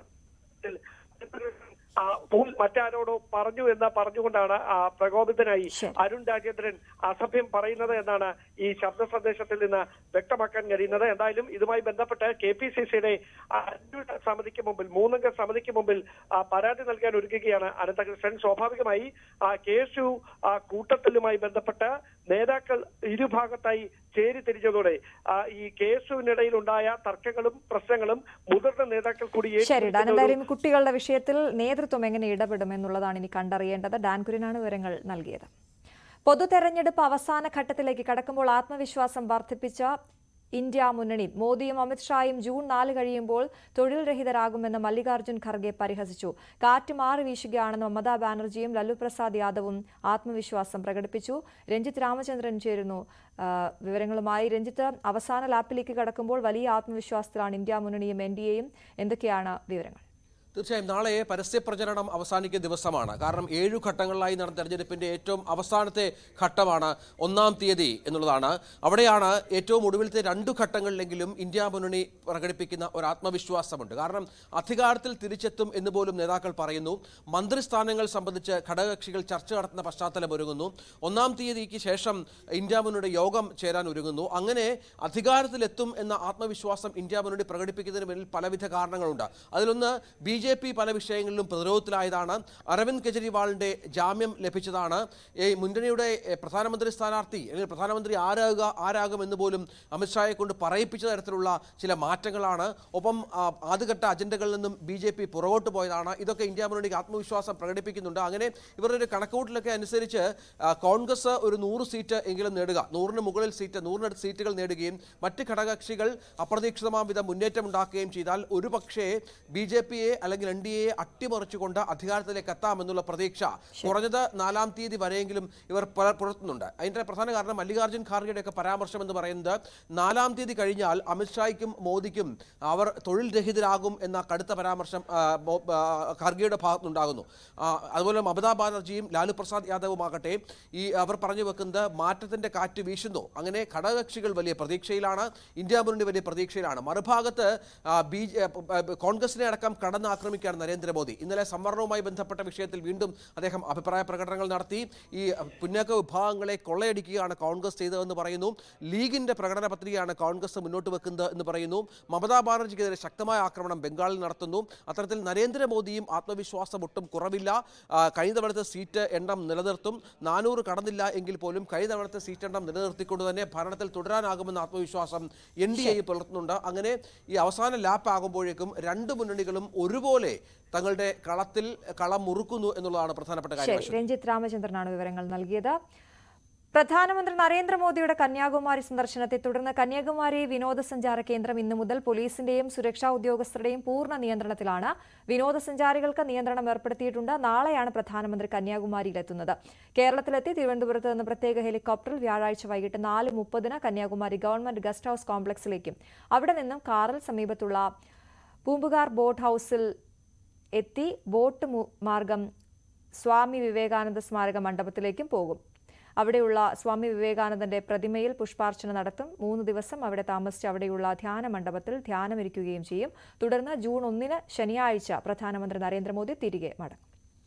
മറ്റാരോടോ പറഞ്ഞു എന്ന് പറഞ്ഞുകൊണ്ടാണ് പ്രകോപിതനായി അരുൺ രാജേന്ദ്രൻ അസഭ്യം പറയുന്നത് എന്നാണ് ഈ ശബ്ദ സന്ദേശത്തിൽ നിന്ന് വ്യക്തമാക്കാൻ കഴിയുന്നത്. എന്തായാലും ഇതുമായി ബന്ധപ്പെട്ട് KPCCയുടെ അന്വേഷണ സമിതിക്ക് മുമ്പിൽ, 3-അംഗ സമിതിക്ക് മുമ്പിൽ പരാതി നൽകാൻ ഒരുങ്ങുകയാണ് അനന്തകൃഷ്ണൻ. സ്വാഭാവികമായി KSU കൂട്ടത്തിലുമായി ബന്ധപ്പെട്ട് നേതാക്കൾ ഇരുഭാഗത്തായി ചേരിതിരിഞ്ഞതോടെ ഈ KSUവിനിടയിൽ ഉണ്ടായ തർക്കങ്ങളും പ്രശ്നങ്ങളും മുതിർന്ന നേതാക്കൾ കൂടി എന്തായാലും കുട്ടികളുടെ വിഷയത്തിൽ നേതൃത്വം എങ്ങനെ ഇടപെടുമെന്നുള്ളതാണ് ഇനി കണ്ടറിയേണ്ടത്. ഡാൻ കുര്യനാണ് വിവരങ്ങൾ നൽകിയത്. പൊതു തെരഞ്ഞെടുപ്പ് അവസാന ഘട്ടത്തിലേക്ക് കടക്കുമ്പോൾ ആത്മവിശ്വാസം വർദ്ധിപ്പിച്ച ഇന്ത്യ മുന്നണി മോദിയും അമിത്ഷായും ജൂൺ 4 കഴിയുമ്പോൾ തൊഴിൽ രഹിതരാകുമെന്ന് മല്ലികാർജ്ജുൻ ഖർഗെ പരിഹസിച്ചു. കാറ്റ് മാറി വീശുകയാണെന്ന് മമതാ ബാനർജിയും ലല്ലു പ്രസാദ് യാദവും ആത്മവിശ്വാസം പ്രകടിപ്പിച്ചു. രഞ്ജിത്ത് രാമചന്ദ്രൻ ചേരുന്നു വിവരങ്ങളുമായി. രഞ്ജിത്ത്, അവസാന ലാപ്പിലേക്ക് കടക്കുമ്പോൾ വലിയ ആത്മവിശ്വാസത്തിലാണ് ഇന്ത്യ മുന്നണിയും NDAയും. എന്തൊക്കെയാണ് വിവരങ്ങൾ? തീർച്ചയായും നാളെ പരസ്യപ്രചരണം അവസാനിക്കുന്ന ദിവസമാണ്. കാരണം 7 ഘട്ടങ്ങളിലായി നടന്ന തെരഞ്ഞെടുപ്പിന്റെ ഏറ്റവും അവസാനത്തെ ഘട്ടമാണ് 1-ാം തീയതി എന്നുള്ളതാണ്. അവിടെയാണ് ഏറ്റവും ഒടുവിലത്തെ 2 ഘട്ടങ്ങളിലെങ്കിലും ഇന്ത്യ മുന്നണി പ്രകടിപ്പിക്കുന്ന ഒരു ആത്മവിശ്വാസമുണ്ട്. കാരണം അധികാരത്തിൽ തിരിച്ചെത്തും എന്ന് പോലും നേതാക്കൾ പറയുന്നു. മന്ത്രിസ്ഥാനങ്ങൾ സംബന്ധിച്ച് ഘടകകക്ഷികൾ ചർച്ച നടത്തുന്ന പശ്ചാത്തലം ഒരുങ്ങുന്നു. 1-ാം തീയതിക്ക് ശേഷം ഇന്ത്യ മുന്നണിയുടെ യോഗം ചേരാൻ ഒരുങ്ങുന്നു. അങ്ങനെ അധികാരത്തിലെത്തും എന്ന ആത്മവിശ്വാസം ഇന്ത്യ മുന്നണി പ്രകടിപ്പിക്കുന്നതിന് പിന്നിൽ പലവിധ കാരണങ്ങളുണ്ട്. അതിലൊന്ന് BJP പല വിഷയങ്ങളിലും പ്രതിരോധത്തിലായതാണ്. അരവിന്ദ് കെജ്രിവാളിന്റെ ജാമ്യം ലഭിച്ചതാണ്. ഈ മുന്നണിയുടെ പ്രധാനമന്ത്രി സ്ഥാനാർത്ഥി അല്ലെങ്കിൽ പ്രധാനമന്ത്രി ആരാകുമെന്ന് പോലും അമിത്ഷായെ കൊണ്ട് പറയിപ്പിച്ച തരത്തിലുള്ള ചില മാറ്റങ്ങളാണ്. ഒപ്പം ആദ്യഘട്ട അജണ്ടകളിൽ നിന്നും BJP പുറകോട്ട് പോയതാണ്. ഇതൊക്കെ ഇന്ത്യ മുന്നണിക്ക് ആത്മവിശ്വാസം പ്രകടിപ്പിക്കുന്നുണ്ട്. അങ്ങനെ ഇവരുടെ ഒരു കണക്കുകൂട്ടലൊക്കെ അനുസരിച്ച് കോൺഗ്രസ് ഒരു 100 സീറ്റ് എങ്കിലും നേടുക, 100-ന് മുകളിൽ സീറ്റ്, 100-നടുത്ത് സീറ്റുകൾ നേടുകയും മറ്റ് ഘടകകക്ഷികൾ അപ്രതീക്ഷിതമായ വിധം മുന്നേറ്റം ഉണ്ടാക്കുകയും ചെയ്താൽ ഒരുപക്ഷേ BJPയെ അല്ലെങ്കിൽ NDAയെ അട്ടിമറിച്ചുകൊണ്ട് അധികാരത്തിലേക്ക് എത്താമെന്നുള്ള പ്രതീക്ഷ കുറഞ്ഞത് 4-ാം തീയതി വരെയെങ്കിലും ഇവർ പുലർത്തുന്നുണ്ട്. അതിന്റെ പ്രധാന കാരണം മല്ലികാർജ്ജുൻ ഖാർഗെയുടെ ഒക്കെ പരാമർശം എന്ന് പറയുന്നത് 4-ാം തീയതി കഴിഞ്ഞാൽ അമിത്ഷായ്ക്കും മോദിക്കും അവർ തൊഴിൽ രഹിതരാകും എന്ന കടുത്ത പരാമർശം ഖാർഗെയുടെ ഭാഗത്തുനിന്നുണ്ടാകുന്നു. അതുപോലെ മമതാ ബാനർജിയും ലാലു പ്രസാദ് യാദവുമാകട്ടെ അവർ പറഞ്ഞു വെക്കുന്നത് മാറ്റത്തിന്റെ കാറ്റ് വീശുന്നു. അങ്ങനെ ഘടകകക്ഷികൾ വലിയ പ്രതീക്ഷയിലാണ്, ഇന്ത്യ മുന്നണി വലിയ പ്രതീക്ഷയിലാണ്. മറുഭാഗത്ത് കോൺഗ്രസിനെ അടക്കം കടന്നാക്രമിക്കുകയാണ് നരേന്ദ്രമോദി. ഇന്നലെ സംവരണവുമായി ബന്ധപ്പെട്ട വിഷയത്തിൽ വീണ്ടും അദ്ദേഹം അഭിപ്രായ പ്രകടനങ്ങൾ നടത്തി. ഈ പിന്നാക്ക വിഭാഗങ്ങളെ കൊള്ളയടിക്കുകയാണ് കോൺഗ്രസ് ചെയ്തതെന്ന് പറയുന്നു. ലീഗിന്റെ പ്രകടന പത്രികയാണ് കോൺഗ്രസ് മുന്നോട്ട് വെക്കുന്നത് എന്ന് പറയുന്നു. മമതാ ബാനർജിക്കെതിരെ ശക്തമായ ആക്രമണം ബംഗാളിൽ നടത്തുന്നു. അത്തരത്തിൽ നരേന്ദ്രമോദിയും ആത്മവിശ്വാസം ഒട്ടും കുറവില്ല. കഴിഞ്ഞ തവണത്തെ സീറ്റ് എണ്ണം നിലനിർത്തും. 400 കടന്നില്ല എങ്കിൽ പോലും കഴിഞ്ഞ തവണത്തെ സീറ്റ് എണ്ണം നിലനിർത്തിക്കൊണ്ട് തന്നെ ഭരണത്തിൽ തുടരാനാകുമെന്ന ആത്മവിശ്വാസം NDA പുലർത്തുന്നുണ്ട്. അങ്ങനെ ഈ അവസാന ലാപ്പ് ആകുമ്പോഴേക്കും 2 മുന്നണികളും ഒരുപോലെ തങ്ങളുടെ കളം മുറുക്കുന്നു എന്നുള്ളതാണ് പ്രധാനപ്പെട്ട കാര്യം. രഞ്ജിത്ത് രാമചന്ദ്രനാണ് വിവരങ്ങൾ നൽകിയത്. പ്രധാനമന്ത്രി നരേന്ദ്രമോദിയുടെ കന്യാകുമാരി സന്ദർശനത്തെ തുടർന്ന് കന്യാകുമാരി വിനോദസഞ്ചാര കേന്ദ്രം ഇന്നു മുതൽ പോലീസിന്റെയും സുരക്ഷാ ഉദ്യോഗസ്ഥരുടെയും പൂർണ്ണ നിയന്ത്രണത്തിലാണ്. വിനോദസഞ്ചാരികൾക്ക് നിയന്ത്രണം ഏർപ്പെടുത്തിയിട്ടുണ്ട്. നാളെയാണ് പ്രധാനമന്ത്രി കന്യാകുമാരിയിലെത്തുന്നത്. കേരളത്തിലെത്തി തിരുവനന്തപുരത്ത് നിന്ന് പ്രത്യേക ഹെലികോപ്റ്ററിൽ വ്യാഴാഴ്ച വൈകിട്ട് 4:30 കന്യാകുമാരി ഗവൺമെന്റ് ഗസ്റ്റ് ഹൌസ് കോംപ്ലക്സിലേക്കും അവിടെ നിന്നും കാറിൽ സമീപത്തുള്ള പൂമ്പുകാർ ബോട്ട് ഹൌസിൽ എത്തി ബോട്ട് മാർഗം സ്വാമി വിവേകാനന്ദ സ്മാരക മണ്ഡപത്തിലേക്കും പോകും. അവിടെയുള്ള സ്വാമി വിവേകാനന്ദന്റെ പ്രതിമയിൽ പുഷ്പാർച്ചന നടത്തും. 3 ദിവസം അവിടെ താമസിച്ച് അവിടെയുള്ള ധ്യാന മണ്ഡപത്തിൽ ധ്യാനമിരിക്കുകയും ചെയ്യും. തുടർന്ന് ജൂൺ 1 ശനിയാഴ്ച പ്രധാനമന്ത്രി നരേന്ദ്രമോദി തിരികെ മടങ്ങും.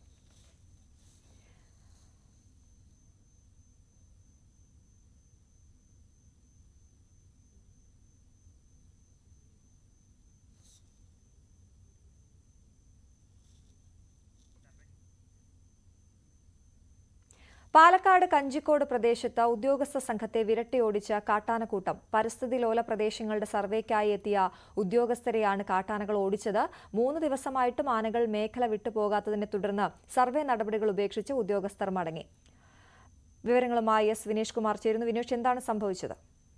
പാലക്കാട് കഞ്ചിക്കോട് പ്രദേശത്ത് ഉദ്യോഗസ്ഥ സംഘത്തെ വിരട്ടിയോടിച്ച കാട്ടാനക്കൂട്ടം. പരിസ്ഥിതി ലോല പ്രദേശങ്ങളുടെ സർവേക്കായി എത്തിയ ഉദ്യോഗസ്ഥരെയാണ് കാട്ടാനകൾ ഓടിച്ചത്. 3 ദിവസമായിട്ടും ആനകൾ മേഖല വിട്ടുപോകാത്തതിനെ തുടർന്ന് സർവേ നടപടികൾ ഉപേക്ഷിച്ച് ഉദ്യോഗസ്ഥർ മടങ്ങി. വിവരങ്ങളുമായി എസ് വിനേഷ് കുമാർ ചേരുന്നു. വിനേഷ്, എന്താണ് സംഭവിച്ചത്?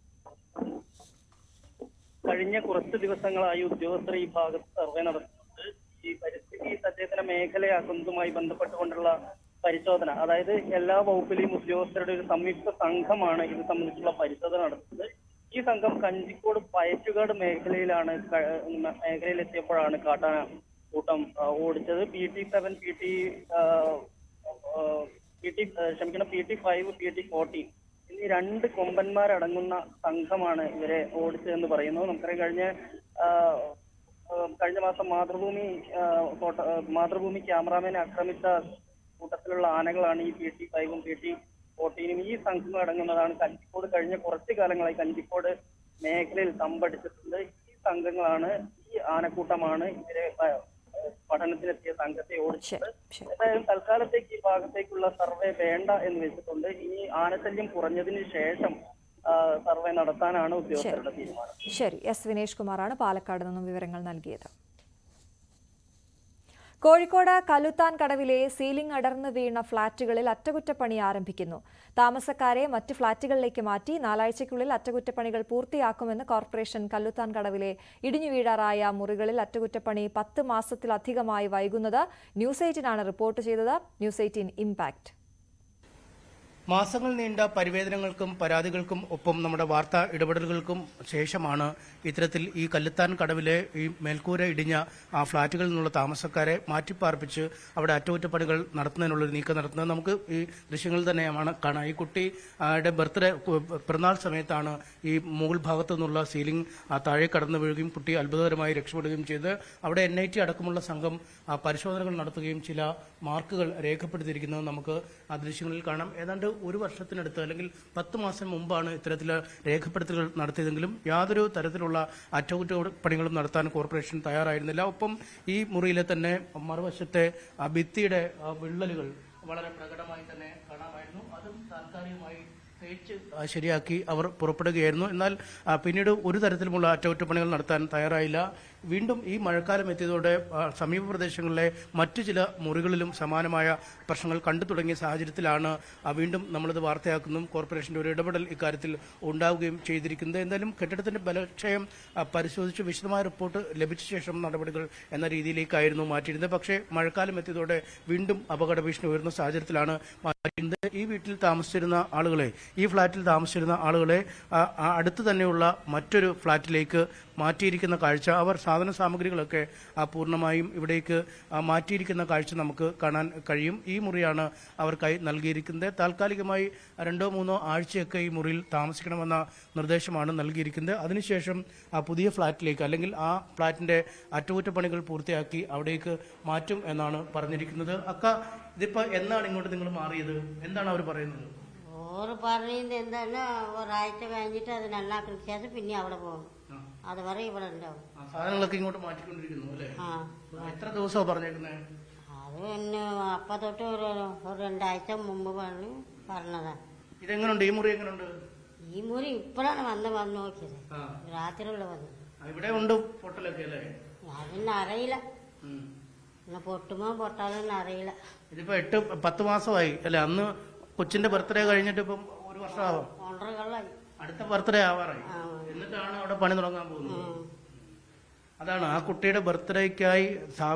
കഴിഞ്ഞ കുറച്ച് ദിവസങ്ങളായി ഉദ്യോഗസ്ഥർ ഈ ഭാഗത്ത് സർവേ നടത്തുന്നത് ഈ പരിസ്ഥിതി സചേതന മേഖലയാക്കുന്നതുമായി ബന്ധപ്പെട്ടുകൊണ്ടുള്ള പരിശോധന, അതായത് എല്ലാ വകുപ്പിലെയും ഉദ്യോഗസ്ഥരുടെ ഒരു സംയുക്ത സംഘമാണ് ഇത് സംബന്ധിച്ചുള്ള പരിശോധന നടത്തുന്നത്. ഈ സംഘം കഞ്ചിക്കോട് പയറ്റുകാട് മേഖലയിലെത്തിയപ്പോഴാണ് കാട്ടാന കൂട്ടം ഓടിച്ചത്. PT7, PT5, PT40 എന്നീ 2 കൊമ്പന്മാരടങ്ങുന്ന സംഘമാണ് ഇവരെ ഓടിച്ചതെന്ന് പറയുന്നു. നമുക്കറിയാം, കഴിഞ്ഞ മാസം മാതൃഭൂമി ക്യാമറാമാനെ ആക്രമിച്ച കൂട്ടത്തിലുള്ള ആനകളാണ് ഈ PT5ഉം PT40നും. ഈ സംഘം അടങ്ങുന്നതാണ് കഞ്ചിക്കോട് കഴിഞ്ഞ കുറച്ചു കാലങ്ങളായി കഞ്ചിക്കോട് മേഖലയിൽ തമ്പടിച്ചിട്ടുണ്ട്. ഈ സംഘങ്ങളാണ്, ഈ ആനക്കൂട്ടമാണ് ഇവരെ പഠനത്തിനെത്തിയ സംഘത്തെ ഓടിച്ചത്. എന്തായാലും തൽക്കാലത്തേക്ക് ഈ ഭാഗത്തേക്കുള്ള സർവേ വേണ്ട എന്ന് വെച്ചിട്ടുണ്ട്. ഇനി ആനശല്യം കുറഞ്ഞതിന് ശേഷം സർവേ നടത്താനാണ് ഉദ്യോഗസ്ഥരുടെ തീരുമാനം. ശരി, എസ് വിനേഷ് കുമാറാണ് പാലക്കാട് നിന്നും വിവരങ്ങൾ നൽകിയത്. കോഴിക്കോട് കല്ലുത്താൻ കടവിലെ സീലിംഗ് അടർന്നു വീണ ഫ്ളാറ്റുകളിൽ അറ്റകുറ്റപ്പണി ആരംഭിക്കുന്നു. താമസക്കാരെ മറ്റ് ഫ്ളാറ്റുകളിലേക്ക് മാറ്റി 4 ആഴ്ചയ്ക്കുള്ളിൽ അറ്റകുറ്റപ്പണികൾ പൂർത്തിയാക്കുമെന്ന് കോർപ്പറേഷൻ. കല്ലുത്താൻ കടവിലെ ഇടിഞ്ഞു വീഴാറായ മുറികളിൽ അറ്റകുറ്റപ്പണി 10 മാസത്തിലധികമായി വൈകുന്നത് ന്യൂസ് 18 റിപ്പോർട്ട് ചെയ്തത്. News 18 impact. മാസങ്ങൾ നീണ്ട പരിവേദനകൾക്കും പരാതികൾക്കും ഒപ്പം നമ്മുടെ വാർത്താ ഇടപെടലുകൾക്കും ശേഷമാണ് ഇത്തരത്തിൽ ഈ കല്ലുത്താൻ കടവിലെ ഈ മേൽക്കൂര ഇടിഞ്ഞ ആ ഫ്ളാറ്റുകളിൽ നിന്നുള്ള താമസക്കാരെ മാറ്റിപ്പാർപ്പിച്ച് അവിടെ അറ്റകുറ്റപ്പണികൾ നടത്തുന്നതിനുള്ളൊരു നീക്കം നടത്തുന്നത്. നമുക്ക് ഈ ദൃശ്യങ്ങളിൽ തന്നെയാണ് കാണാം. ഈ കുട്ടിയുടെ പിറന്നാൾ സമയത്താണ് ഈ മുകൾ ഭാഗത്തു നിന്നുള്ള സീലിംഗ് താഴെ കടന്നു വീഴുകയും കുട്ടി അത്ഭുതകരമായി രക്ഷപ്പെടുകയും ചെയ്ത് അവിടെ NIT അടക്കമുള്ള സംഘം പരിശോധനകൾ നടത്തുകയും ചില മാർക്കുകൾ രേഖപ്പെടുത്തിയിരിക്കുന്നത് നമുക്ക് ആ ദൃശ്യങ്ങളിൽ കാണാം. ഏതാണ്ട് 1 വർഷത്തിനടുത്ത് അല്ലെങ്കിൽ 10 മാസം മുമ്പാണ് ഇത്തരത്തിലുള്ള രേഖപ്പെടുത്തലുകൾ നടത്തിയതെങ്കിലും യാതൊരു തരത്തിലുള്ള അറ്റകുറ്റപ്പണികളും നടത്താൻ കോർപ്പറേഷൻ തയ്യാറായിരുന്നില്ല. ഒപ്പം ഈ മുറിയിലെ തന്നെ മറുവശത്തെ ഭിത്തിയുടെ വിള്ളലുകൾ വളരെ പ്രകടമായി തന്നെ കാണാമായിരുന്നു. അതും താൽക്കാലികമായി തേച്ച് ശരിയാക്കി അവർ പുറപ്പെടുകയായിരുന്നു. എന്നാൽ പിന്നീട് ഒരു തരത്തിലുമുള്ള അറ്റകുറ്റപ്പണികൾ നടത്താൻ തയ്യാറായില്ല. വീണ്ടും ഈ മഴക്കാലം എത്തിയതോടെ സമീപ പ്രദേശങ്ങളിലെ മറ്റു ചില മുറികളിലും സമാനമായ പ്രശ്നങ്ങൾ കണ്ടു തുടങ്ങിയ സാഹചര്യത്തിലാണ് വീണ്ടും നമ്മളിത് വാർത്തയാക്കുന്നതും കോർപ്പറേഷന്റെ ഒരു ഇടപെടൽ ഇക്കാര്യത്തിൽ ഉണ്ടാവുകയും ചെയ്തിരിക്കുന്നത്. എന്തായാലും കെട്ടിടത്തിന്റെ ബലക്ഷയം പരിശോധിച്ച് വിശദമായ റിപ്പോർട്ട് ലഭിച്ച ശേഷം നടപടികൾ എന്ന രീതിയിലേക്കായിരുന്നു മാറ്റിയിരുന്നത്. പക്ഷേ മഴക്കാലം എത്തിയതോടെ വീണ്ടും അപകട ഭീഷണി ഉയർന്ന സാഹചര്യത്തിലാണ് മാറ്റിയിരുന്നത്. ഈ വീട്ടിൽ താമസിച്ചിരുന്ന ആളുകളെ, ഈ ഫ്ളാറ്റിൽ താമസിച്ചിരുന്ന ആളുകളെ അടുത്ത് തന്നെയുള്ള മറ്റൊരു ഫ്ളാറ്റിലേക്ക് മാറ്റിയിരിക്കുന്ന കാഴ്ച, അവർ സാധന സാമഗ്രികളൊക്കെ പൂർണ്ണമായും ഇവിടേക്ക് മാറ്റിയിരിക്കുന്ന കാഴ്ച നമുക്ക് കാണാൻ കഴിയും. ഈ മുറിയാണ് അവർക്കായി നൽകിയിരിക്കുന്നത്. താൽക്കാലികമായി 2-3 ആഴ്ചയൊക്കെ ഈ മുറിയിൽ താമസിക്കണമെന്ന നിർദ്ദേശമാണ് നൽകിയിരിക്കുന്നത്. അതിനുശേഷം ആ പുതിയ ഫ്ളാറ്റിലേക്ക് അല്ലെങ്കിൽ ആ ഫ്ളാറ്റിന്റെ അറ്റകുറ്റപ്പണികൾ പൂർത്തിയാക്കി അവിടേക്ക് മാറ്റും എന്നാണ് പറഞ്ഞിരിക്കുന്നത്. ഇതിപ്പോ എന്നാണ് ഇങ്ങോട്ട് നിങ്ങൾ മാറിയത്? എന്താണ് അവർ പറയുന്നത്? ഓറ് പറയുന്നത് എന്താണ്, ഒരാഴ്ച കഴിഞ്ഞിട്ട് അത് നന്നാക്കിയ ശേഷം പിന്നെ അവിടെ പോകും. അതുവരെ ഇവിടെ ഉണ്ടാവും. സാധനങ്ങളൊക്കെ ഇങ്ങോട്ട് മാറ്റിക്കൊണ്ടിരിക്കുന്നു അല്ലേ? എത്ര ദിവസമാണ് പറഞ്ഞേക്കുന്നത്? അത് പിന്നെ അപ്പ തൊട്ട് ഒരു 2 ആഴ്ച മുമ്പ് പറഞ്ഞതാ. ഇതെങ്ങനുണ്ട്? ഈ മുറി എങ്ങനുണ്ട്? ഈ മുറി ഇപ്പോഴാണ് വന്ന് നോക്കിയത്. രാത്രിയുള്ള വന്നു. ഇവിടെ ഉണ്ട് പൊട്ടലൊക്കെ അല്ലേ? അതൊന്നും അറിയില്ല. പൊട്ടുമോ പൊട്ടാലൊന്നും അറിയില്ല. ഇതിപ്പോ 8-10 മാസമായി അല്ലെ? അന്ന് കൊച്ചിന്റെ ബർത്ത്ഡേ കഴിഞ്ഞിട്ട് ഇപ്പം 1 വർഷമാവും. അടുത്ത ബർത്ത്ഡേ ആവാറായി. എന്നിട്ടാണ് അവിടെ പണി തുടങ്ങാൻ പോകുന്നത്. അതാണ് ആ കുട്ടിയുടെ ബർത്ത്ഡേക്കായി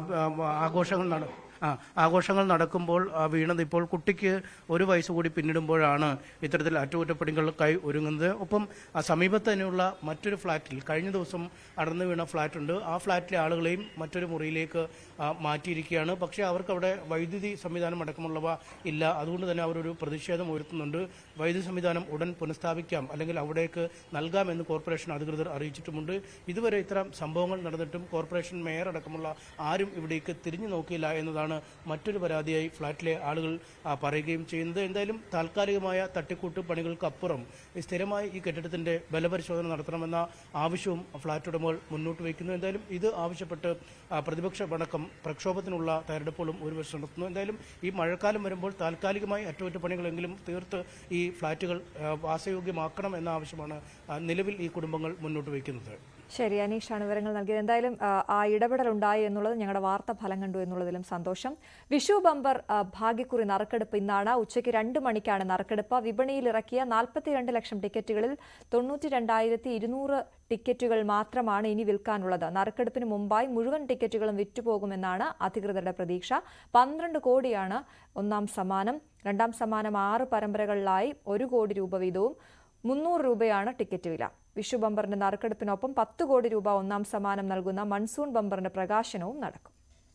ആഘോഷങ്ങൾ നടക്കുമ്പോൾ വീണത്. ഇപ്പോൾ കുട്ടിക്ക് 1 വയസ്സ് കൂടി പിന്നിടുമ്പോഴാണ് ഇത്തരത്തിൽ അറ്റകുറ്റപ്പണികൾക്കായി ഒരുങ്ങുന്നത്. ഒപ്പം സമീപത്ത് തന്നെയുള്ള മറ്റൊരു ഫ്ളാറ്റിൽ കഴിഞ്ഞ ദിവസം അടർന്നു വീണ ഫ്ളാറ്റുണ്ട്. ആ ഫ്ളാറ്റിലെ ആളുകളെയും മറ്റൊരു മുറിയിലേക്ക് മാറ്റിയിരിക്കുകയാണ്. പക്ഷേ അവർക്കവിടെ വൈദ്യുതി സംവിധാനം അടക്കമുള്ളവ ഇല്ല. അതുകൊണ്ട് തന്നെ അവരൊരു പ്രതിഷേധം ഉയർത്തുന്നുണ്ട്. വൈദ്യുതി സംവിധാനം ഉടൻ പുനഃസ്ഥാപിക്കാം, അല്ലെങ്കിൽ അവിടേക്ക് നൽകാമെന്ന് കോർപ്പറേഷൻ അധികൃതർ അറിയിച്ചിട്ടുമുണ്ട്. ഇതുവരെ ഇത്തരം സംഭവങ്ങൾ നടന്നിട്ടും കോർപ്പറേഷൻ മേയർ അടക്കമുള്ള ആരും ഇവിടേക്ക് തിരിഞ്ഞു നോക്കിയില്ല എന്നതാണ് മറ്റൊരു പരാതിയായി ഫ്ളാറ്റിലെ ആളുകൾ പറയുകയും ചെയ്യുന്നത്. എന്തായാലും താൽക്കാലികമായ തട്ടിക്കൂട്ട് പണികൾക്കപ്പുറം സ്ഥിരമായി ഈ കെട്ടിടത്തിന്റെ ബലപരിശോധന നടത്തണമെന്ന ആവശ്യവും ഫ്ളാറ്റ് ഉടമകൾ മുന്നോട്ട് വയ്ക്കുന്നു. എന്തായാലും ഇത് ആവശ്യപ്പെട്ട് പ്രതിപക്ഷമടക്കം പ്രക്ഷോഭത്തിനുള്ള തയ്യാറെടുപ്പുകളും ഒരു വശം നടത്തുന്നു. എന്തായാലും ഈ മഴക്കാലം വരുമ്പോൾ താൽക്കാലികമായി അറ്റകുറ്റപ്പണികളെങ്കിലും തീർത്ത് ഈ ഫ്ളാറ്റുകൾ വാസയോഗ്യമാക്കണം എന്ന ആവശ്യമാണ് നിലവിൽ ഈ കുടുംബങ്ങൾ മുന്നോട്ട് വയ്ക്കുന്നത്. ശരി, അനീഷാണ് വിവരങ്ങൾ നൽകിയത്. എന്തായാലും ആ ഇടപെടൽ ഉണ്ടായി എന്നുള്ളത് ഞങ്ങളുടെ വാർത്ത ഫലം കണ്ടു എന്നുള്ളതിലും സന്തോഷം. വിഷു ബമ്പർ ഭാഗ്യക്കുറി നറുക്കെടുപ്പ് ഇന്നാണ്. ഉച്ചയ്ക്ക് 2 മണിക്കാണ് നറുക്കെടുപ്പ്. വിപണിയിൽ ഇറക്കിയ 42 ലക്ഷം ടിക്കറ്റുകളിൽ 92,200 ടിക്കറ്റുകൾ മാത്രമാണ് ഇനി വിൽക്കാനുള്ളത്. നറുക്കെടുപ്പിന് മുമ്പായി മുഴുവൻ ടിക്കറ്റുകളും വിറ്റുപോകുമെന്നാണ് അധികൃതരുടെ പ്രതീക്ഷ. 12 കോടിയാണ് ഒന്നാം സമ്മാനം. രണ്ടാം സമ്മാനം 6 പരമ്പരകളിലായി 1 കോടി രൂപ വീതവും 300 രൂപയാണ് ടിക്കറ്റ് വില. വിഷു ബമ്പറിന്റെ നറുക്കെടുപ്പിനൊപ്പം 10 കോടി രൂപ ഒന്നാം സമ്മാനം നൽകുന്ന മൺസൂൺ ബമ്പറിന്റെ പ്രകാശനവും നടക്കും.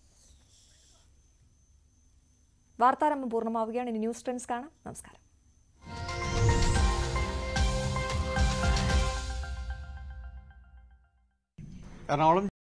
വാർത്താരംഭം പൂർണ്ണമാവുകയാണ്. ഇനി ന്യൂസ് ട്രെൻഡ്സ് കാണാം. നമസ്കാരം. എറണാകുളം